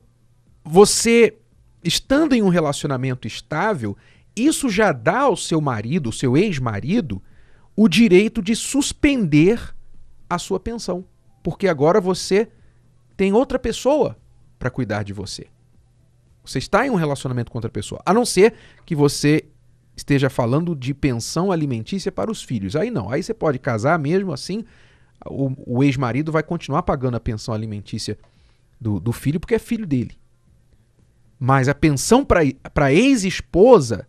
você estando em um relacionamento estável, isso já dá ao seu marido, ao seu ex-marido, o direito de suspender a sua pensão. Porque agora você tem outra pessoa para cuidar de você. Você está em um relacionamento com outra pessoa. A não ser que você esteja falando de pensão alimentícia para os filhos. Aí não, aí você pode casar mesmo assim, o, o ex-marido vai continuar pagando a pensão alimentícia do, do filho, porque é filho dele. Mas a pensão para a ex-esposa,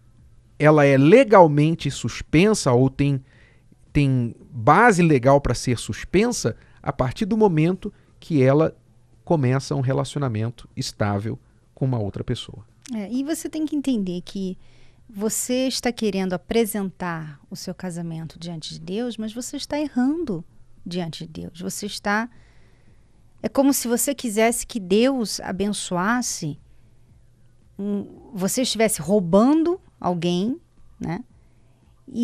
ela é legalmente suspensa ou tem, tem base legal para ser suspensa a partir do momento que ela começa um relacionamento estável com uma outra pessoa. É, e você tem que entender que você está querendo apresentar o seu casamento diante de Deus, mas você está errando diante de Deus. Você está... É como se você quisesse que Deus abençoasse, um, você estivesse roubando alguém, né? E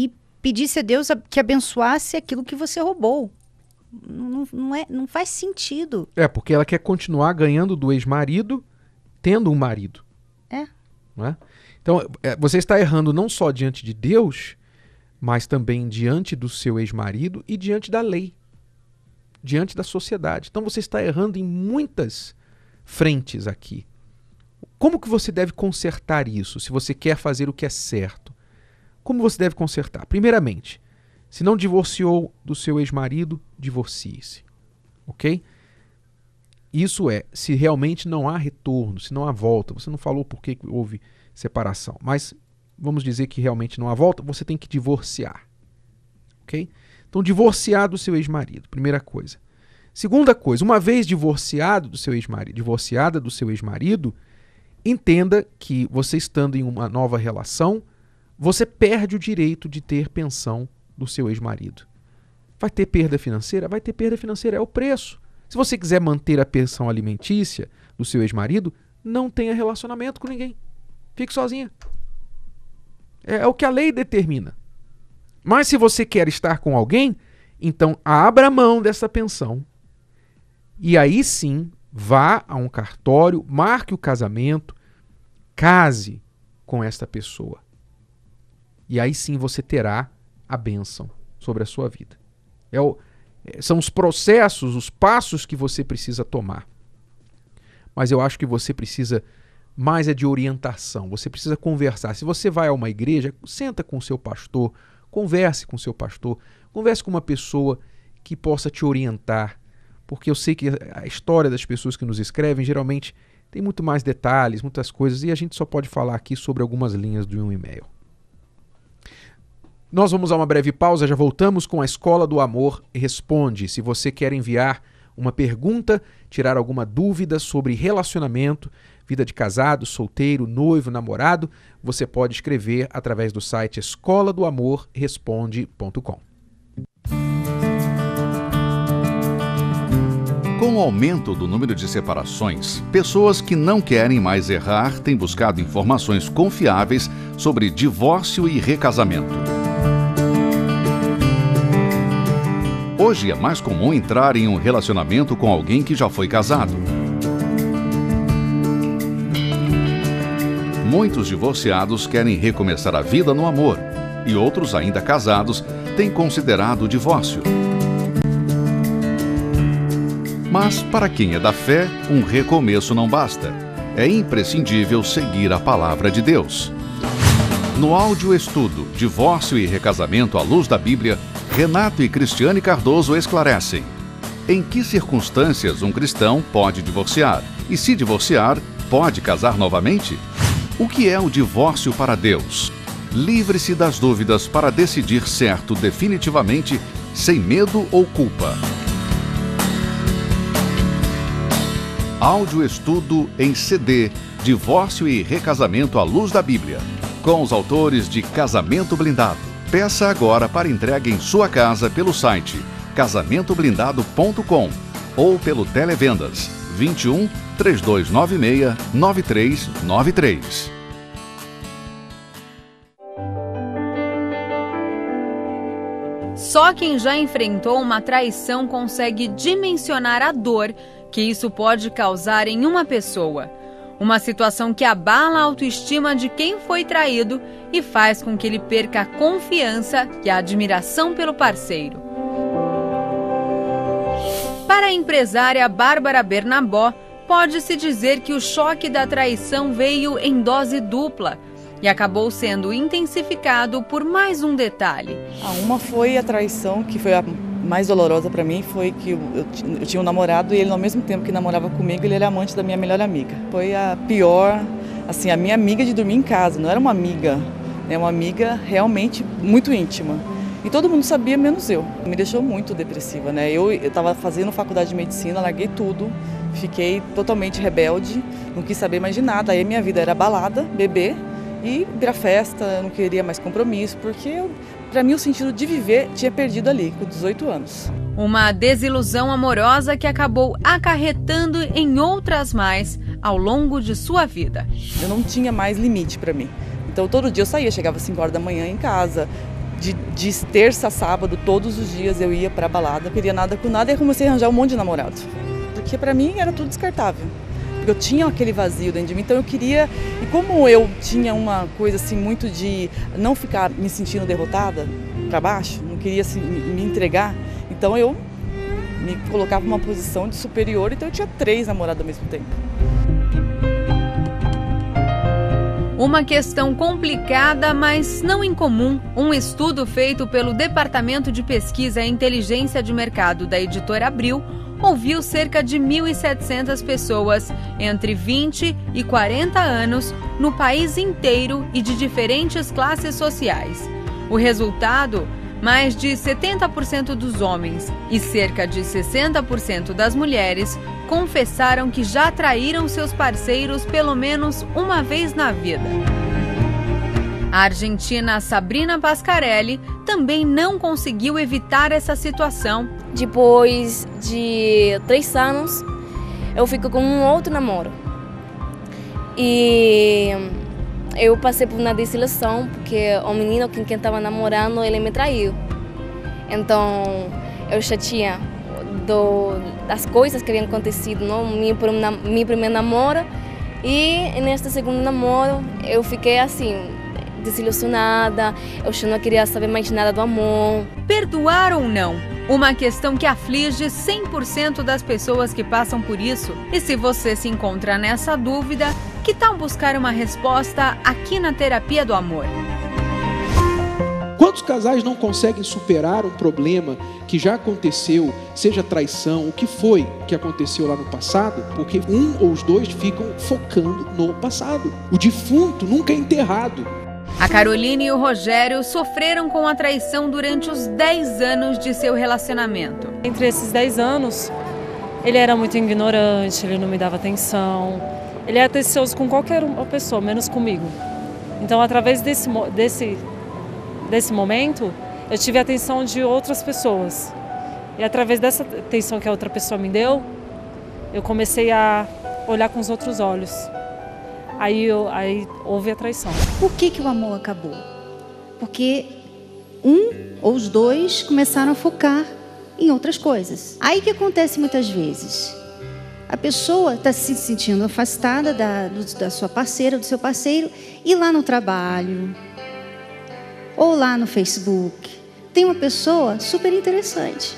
pedisse a Deus que abençoasse aquilo que você roubou. Não, não, é, não faz sentido. É, porque ela quer continuar ganhando do ex-marido, tendo um marido. É. Não é? Então, você está errando não só diante de Deus, mas também diante do seu ex-marido e diante da lei, diante da sociedade. Então, você está errando em muitas frentes aqui. Como que você deve consertar isso, se você quer fazer o que é certo? Como você deve consertar? Primeiramente, se não divorciou do seu ex-marido, divorcie-se. Ok? Isso é, se realmente não há retorno, se não há volta. Você não falou por que houve separação, mas vamos dizer que realmente não há volta, você tem que divorciar. Ok? Então, divorciar do seu ex-marido, primeira coisa. Segunda coisa, uma vez divorciado do seu ex-marido, divorciada do seu ex-marido, entenda que você estando em uma nova relação, você perde o direito de ter pensão do seu ex-marido. Vai ter perda financeira? Vai ter perda financeira, é o preço. Se você quiser manter a pensão alimentícia do seu ex-marido, não tenha relacionamento com ninguém. Fique sozinha. É, é o que a lei determina. Mas se você quer estar com alguém, então abra mão dessa pensão. E aí sim, vá a um cartório, marque o casamento, case com esta pessoa. E aí sim você terá a bênção sobre a sua vida. É o, são os processos, os passos que você precisa tomar. Mas eu acho que você precisa mais é de orientação, você precisa conversar. Se você vai a uma igreja, senta com o seu pastor, converse com o seu pastor, converse com uma pessoa que possa te orientar, porque eu sei que a história das pessoas que nos escrevem geralmente tem muito mais detalhes, muitas coisas, e a gente só pode falar aqui sobre algumas linhas de um e-mail. Nós vamos a uma breve pausa, já voltamos com a Escola do Amor Responde. Se você quer enviar uma pergunta, tirar alguma dúvida sobre relacionamento, vida de casado, solteiro, noivo, namorado, você pode escrever através do site escola do amor responde ponto com. Com o aumento do número de separações, pessoas que não querem mais errar têm buscado informações confiáveis sobre divórcio e recasamento. Hoje é mais comum entrar em um relacionamento com alguém que já foi casado. Muitos divorciados querem recomeçar a vida no amor, e outros ainda casados têm considerado o divórcio. Mas para quem é da fé, um recomeço não basta. É imprescindível seguir a palavra de Deus. No áudio estudo Divórcio e Recasamento à Luz da Bíblia, Renato e Cristiane Cardoso esclarecem: em que circunstâncias um cristão pode divorciar? E se divorciar, pode casar novamente? O que é o divórcio para Deus? Livre-se das dúvidas para decidir certo definitivamente, sem medo ou culpa. Áudio estudo em C D Divórcio e Recasamento à Luz da Bíblia, com os autores de Casamento Blindado. Peça agora para entrega em sua casa pelo site casamento blindado ponto com ou pelo Televendas vinte e um, três dois nove seis, nove três nove três. Só quem já enfrentou uma traição consegue dimensionar a dor que isso pode causar em uma pessoa. Uma situação que abala a autoestima de quem foi traído e faz com que ele perca a confiança e a admiração pelo parceiro. Para a empresária Bárbara Bernabó, pode-se dizer que o choque da traição veio em dose dupla e acabou sendo intensificado por mais um detalhe. Uma foi a traição, que foi a mais dolorosa para mim, foi que eu, eu, eu tinha um namorado e ele, ao mesmo tempo que namorava comigo, ele era amante da minha melhor amiga. Foi a pior, assim, a minha amiga de dormir em casa, não era uma amiga, é uma amiga realmente muito íntima. E todo mundo sabia, menos eu. Me deixou muito depressiva, né? Eu estava fazendo faculdade de medicina, larguei tudo, fiquei totalmente rebelde, não quis saber mais de nada. Aí minha vida era balada, beber e ir à festa, não queria mais compromisso, porque para mim o sentido de viver tinha perdido ali, com dezoito anos. Uma desilusão amorosa que acabou acarretando em outras mais ao longo de sua vida. Eu não tinha mais limite para mim. Então todo dia eu saía, chegava às cinco horas da manhã em casa, De, de terça a sábado, todos os dias eu ia pra balada, não queria nada com nada e comecei a arranjar um monte de namorado. Porque pra mim era tudo descartável. Porque eu tinha aquele vazio dentro de mim, então eu queria... E como eu tinha uma coisa assim muito de não ficar me sentindo derrotada pra baixo, não queria assim, me entregar, então eu me colocava numa posição de superior, então eu tinha três namorados ao mesmo tempo. Uma questão complicada, mas não incomum. Um estudo feito pelo Departamento de Pesquisa e Inteligência de Mercado da Editora Abril ouviu cerca de mil e setecentas pessoas entre vinte e quarenta anos no país inteiro e de diferentes classes sociais. O resultado? Mais de setenta por cento dos homens e cerca de sessenta por cento das mulheres confessaram que já traíram seus parceiros pelo menos uma vez na vida. A argentina Sabrina Pascarelli também não conseguiu evitar essa situação. Depois de três anos, eu fico com um outro namoro. E eu passei por uma desilusão, porque o menino com quem estava namorando, ele me traiu. Então, eu já tinha do, das coisas que haviam acontecido, no meu, meu primeiro namoro. E neste segundo namoro, eu fiquei assim, desilusionada, eu já não queria saber mais nada do amor. Perdoar ou não? Uma questão que aflige cem por cento das pessoas que passam por isso. E se você se encontra nessa dúvida, que tal buscar uma resposta aqui na Terapia do Amor? Quantos casais não conseguem superar um problema que já aconteceu, seja traição, o que foi que aconteceu lá no passado, porque um ou os dois ficam focando no passado. O defunto nunca é enterrado. A Carolina e o Rogério sofreram com a traição durante os dez anos de seu relacionamento. Entre esses dez anos, ele era muito ignorante, ele não me dava atenção. Ele é atencioso com qualquer uma pessoa, menos comigo. Então, através desse, desse, desse momento, eu tive a atenção de outras pessoas. E através dessa atenção que a outra pessoa me deu, eu comecei a olhar com os outros olhos. Aí, eu, aí houve a traição. Por que que o amor acabou? Porque um ou os dois começaram a focar em outras coisas. Aí que acontece muitas vezes. A pessoa está se sentindo afastada da, do, da sua parceira, do seu parceiro, e lá no trabalho, ou lá no Facebook, tem uma pessoa super interessante.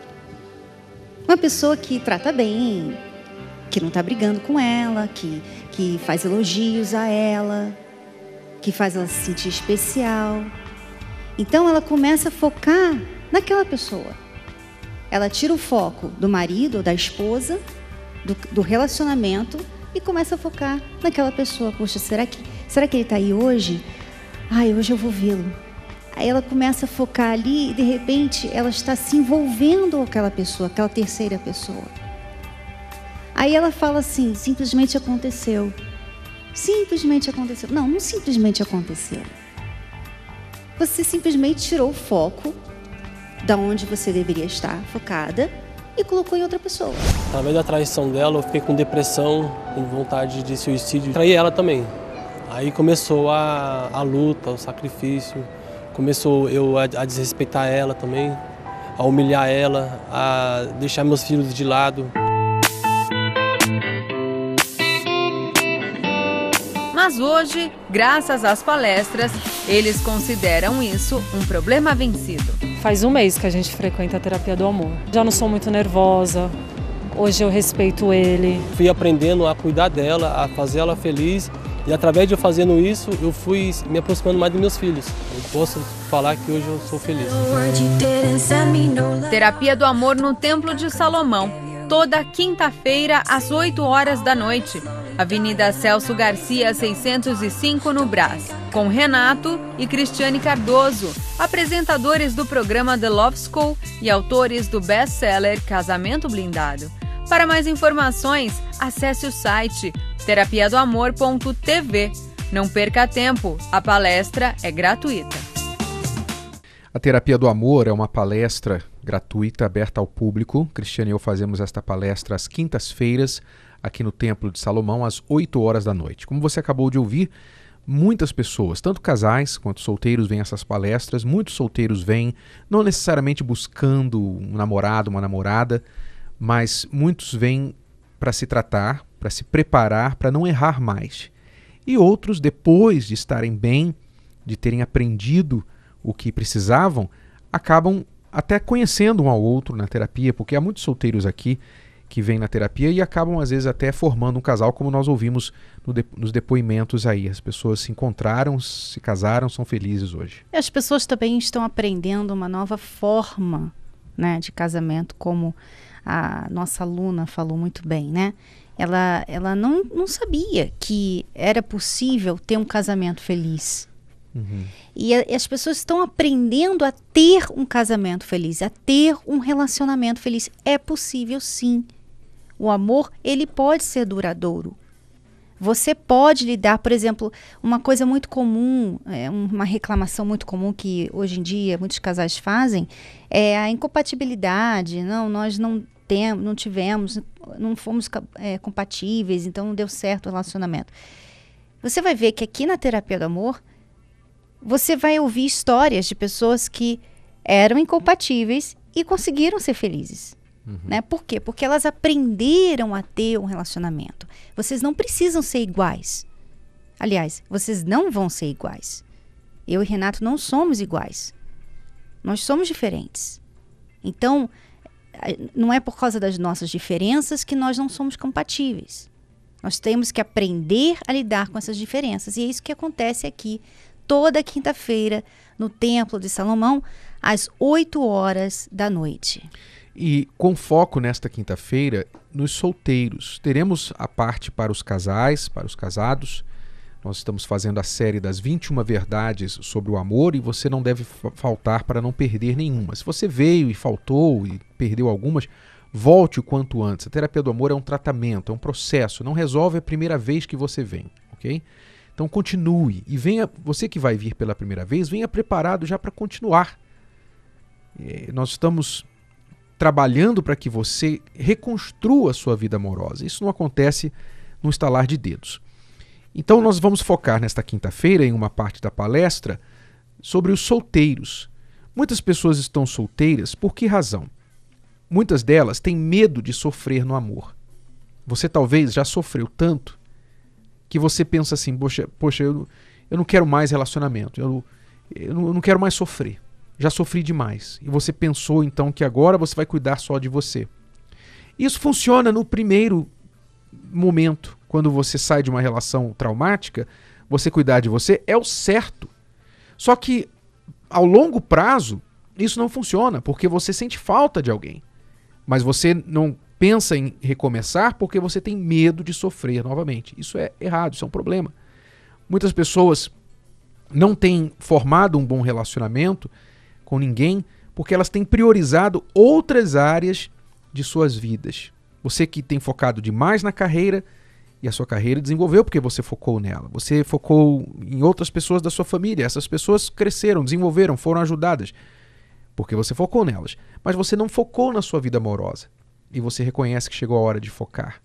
Uma pessoa que trata bem, que não está brigando com ela, que, que faz elogios a ela, que faz ela se sentir especial. Então ela começa a focar naquela pessoa. Ela tira o foco do marido ou da esposa, do, do relacionamento, e começa a focar naquela pessoa. Poxa, será que, será que ele está aí hoje? Ai, hoje eu vou vê-lo. Aí ela começa a focar ali e de repente ela está se envolvendo com aquela pessoa, aquela terceira pessoa. Aí ela fala assim, simplesmente aconteceu. Simplesmente aconteceu. Não, não simplesmente aconteceu. Você simplesmente tirou o foco da onde você deveria estar focada e colocou em outra pessoa. Através da traição dela, eu fiquei com depressão, com vontade de suicídio. Traí ela também. Aí começou a, a luta, o sacrifício. Começou eu a, a desrespeitar ela também, a humilhar ela, a deixar meus filhos de lado. Mas hoje, graças às palestras, eles consideram isso um problema vencido. Faz um mês que a gente frequenta a Terapia do Amor. Já não sou muito nervosa, hoje eu respeito ele. Fui aprendendo a cuidar dela, a fazer ela feliz. E através de eu fazendo isso, eu fui me aproximando mais dos meus filhos. Eu posso falar que hoje eu sou feliz. Terapia do Amor no Templo de Salomão, toda quinta-feira às oito horas da noite. Avenida Celso Garcia, seiscentos e cinco, no Brás. Com Renato e Cristiane Cardoso, apresentadores do programa The Love School e autores do best-seller Casamento Blindado. Para mais informações, acesse o site terapia do amor ponto t v. Não perca tempo, a palestra é gratuita. A Terapia do Amor é uma palestra gratuita, aberta ao público. Cristiane e eu fazemos esta palestra às quintas-feiras, aqui no Templo de Salomão, às oito horas da noite. Como você acabou de ouvir, muitas pessoas, tanto casais quanto solteiros, vêm a essas palestras. Muitos solteiros vêm, não necessariamente buscando um namorado, uma namorada, mas muitos vêm para se tratar, para se preparar, para não errar mais. E outros, depois de estarem bem, de terem aprendido o que precisavam, acabam até conhecendo um ao outro na terapia, porque há muitos solteiros aqui que vêm na terapia e acabam, às vezes, até formando um casal, como nós ouvimos no de, nos depoimentos aí. As pessoas se encontraram, se casaram, são felizes hoje. E as pessoas também estão aprendendo uma nova forma, né, de casamento, como a nossa aluna falou muito bem, né? Ela, ela não, não sabia que era possível ter um casamento feliz. Uhum. E, a, e as pessoas estão aprendendo a ter um casamento feliz, a ter um relacionamento feliz. É possível, sim. O amor, ele pode ser duradouro. Você pode lidar, por exemplo, uma coisa muito comum, é, uma reclamação muito comum que hoje em dia muitos casais fazem, é a incompatibilidade. Não, nós não temos, não tivemos, não fomos é, compatíveis, então não deu certo o relacionamento. Você vai ver que aqui na terapia do amor, você vai ouvir histórias de pessoas que eram incompatíveis e conseguiram ser felizes. Uhum. Né? Por quê? Porque elas aprenderam a ter um relacionamento. Vocês não precisam ser iguais. Aliás, vocês não vão ser iguais. Eu e Renato não somos iguais. Nós somos diferentes. Então, não é por causa das nossas diferenças que nós não somos compatíveis. Nós temos que aprender a lidar com essas diferenças. E é isso que acontece aqui toda quinta-feira no Templo de Salomão, às oito horas da noite. E com foco nesta quinta-feira nos solteiros. Teremos a parte para os casais, para os casados. Nós estamos fazendo a série das vinte e uma verdades sobre o amor e você não deve faltar para não perder nenhuma. Se você veio e faltou e perdeu algumas, volte o quanto antes. A terapia do amor é um tratamento, é um processo, não resolve a primeira vez que você vem, ok? Então continue e venha, você que vai vir pela primeira vez, venha preparado já para continuar. É, nós estamos trabalhando para que você reconstrua a sua vida amorosa. Isso não acontece num estalar de dedos. Então nós vamos focar nesta quinta-feira, em uma parte da palestra, sobre os solteiros. Muitas pessoas estão solteiras, por que razão? Muitas delas têm medo de sofrer no amor. Você talvez já sofreu tanto que você pensa assim, poxa, poxa eu, eu não quero mais relacionamento, eu, eu, não, eu não quero mais sofrer. Já sofri demais. E você pensou então que agora você vai cuidar só de você. Isso funciona no primeiro momento. Quando você sai de uma relação traumática, você cuidar de você é o certo. Só que ao longo prazo, isso não funciona, porque você sente falta de alguém. Mas você não pensa em recomeçar porque você tem medo de sofrer novamente. Isso é errado, isso é um problema. Muitas pessoas não têm formado um bom relacionamento com ninguém, porque elas têm priorizado outras áreas de suas vidas. Você que tem focado demais na carreira, e a sua carreira desenvolveu porque você focou nela. Você focou em outras pessoas da sua família, essas pessoas cresceram, desenvolveram, foram ajudadas, porque você focou nelas. Mas você não focou na sua vida amorosa, e você reconhece que chegou a hora de focar.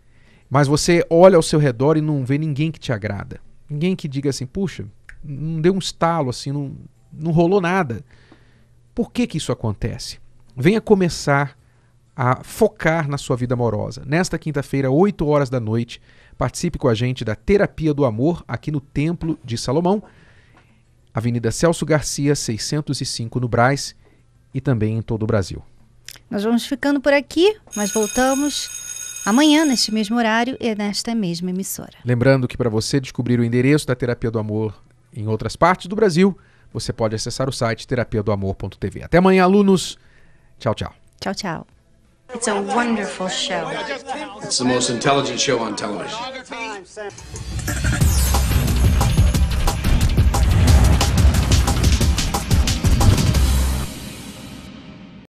Mas você olha ao seu redor e não vê ninguém que te agrada. Ninguém que diga assim, puxa, não deu um estalo assim, não, não rolou nada. Por que que isso acontece? Venha começar a focar na sua vida amorosa. Nesta quinta-feira, oito horas da noite, participe com a gente da Terapia do Amor aqui no Templo de Salomão, Avenida Celso Garcia, seiscentos e cinco no Brás e também em todo o Brasil. Nós vamos ficando por aqui, mas voltamos amanhã neste mesmo horário e nesta mesma emissora. Lembrando que para você descobrir o endereço da Terapia do Amor em outras partes do Brasil, você pode acessar o site terapia do amor ponto t v. Até amanhã, alunos. Tchau, tchau. Tchau, tchau. It's a wonderful show. It's the most intelligent show on television.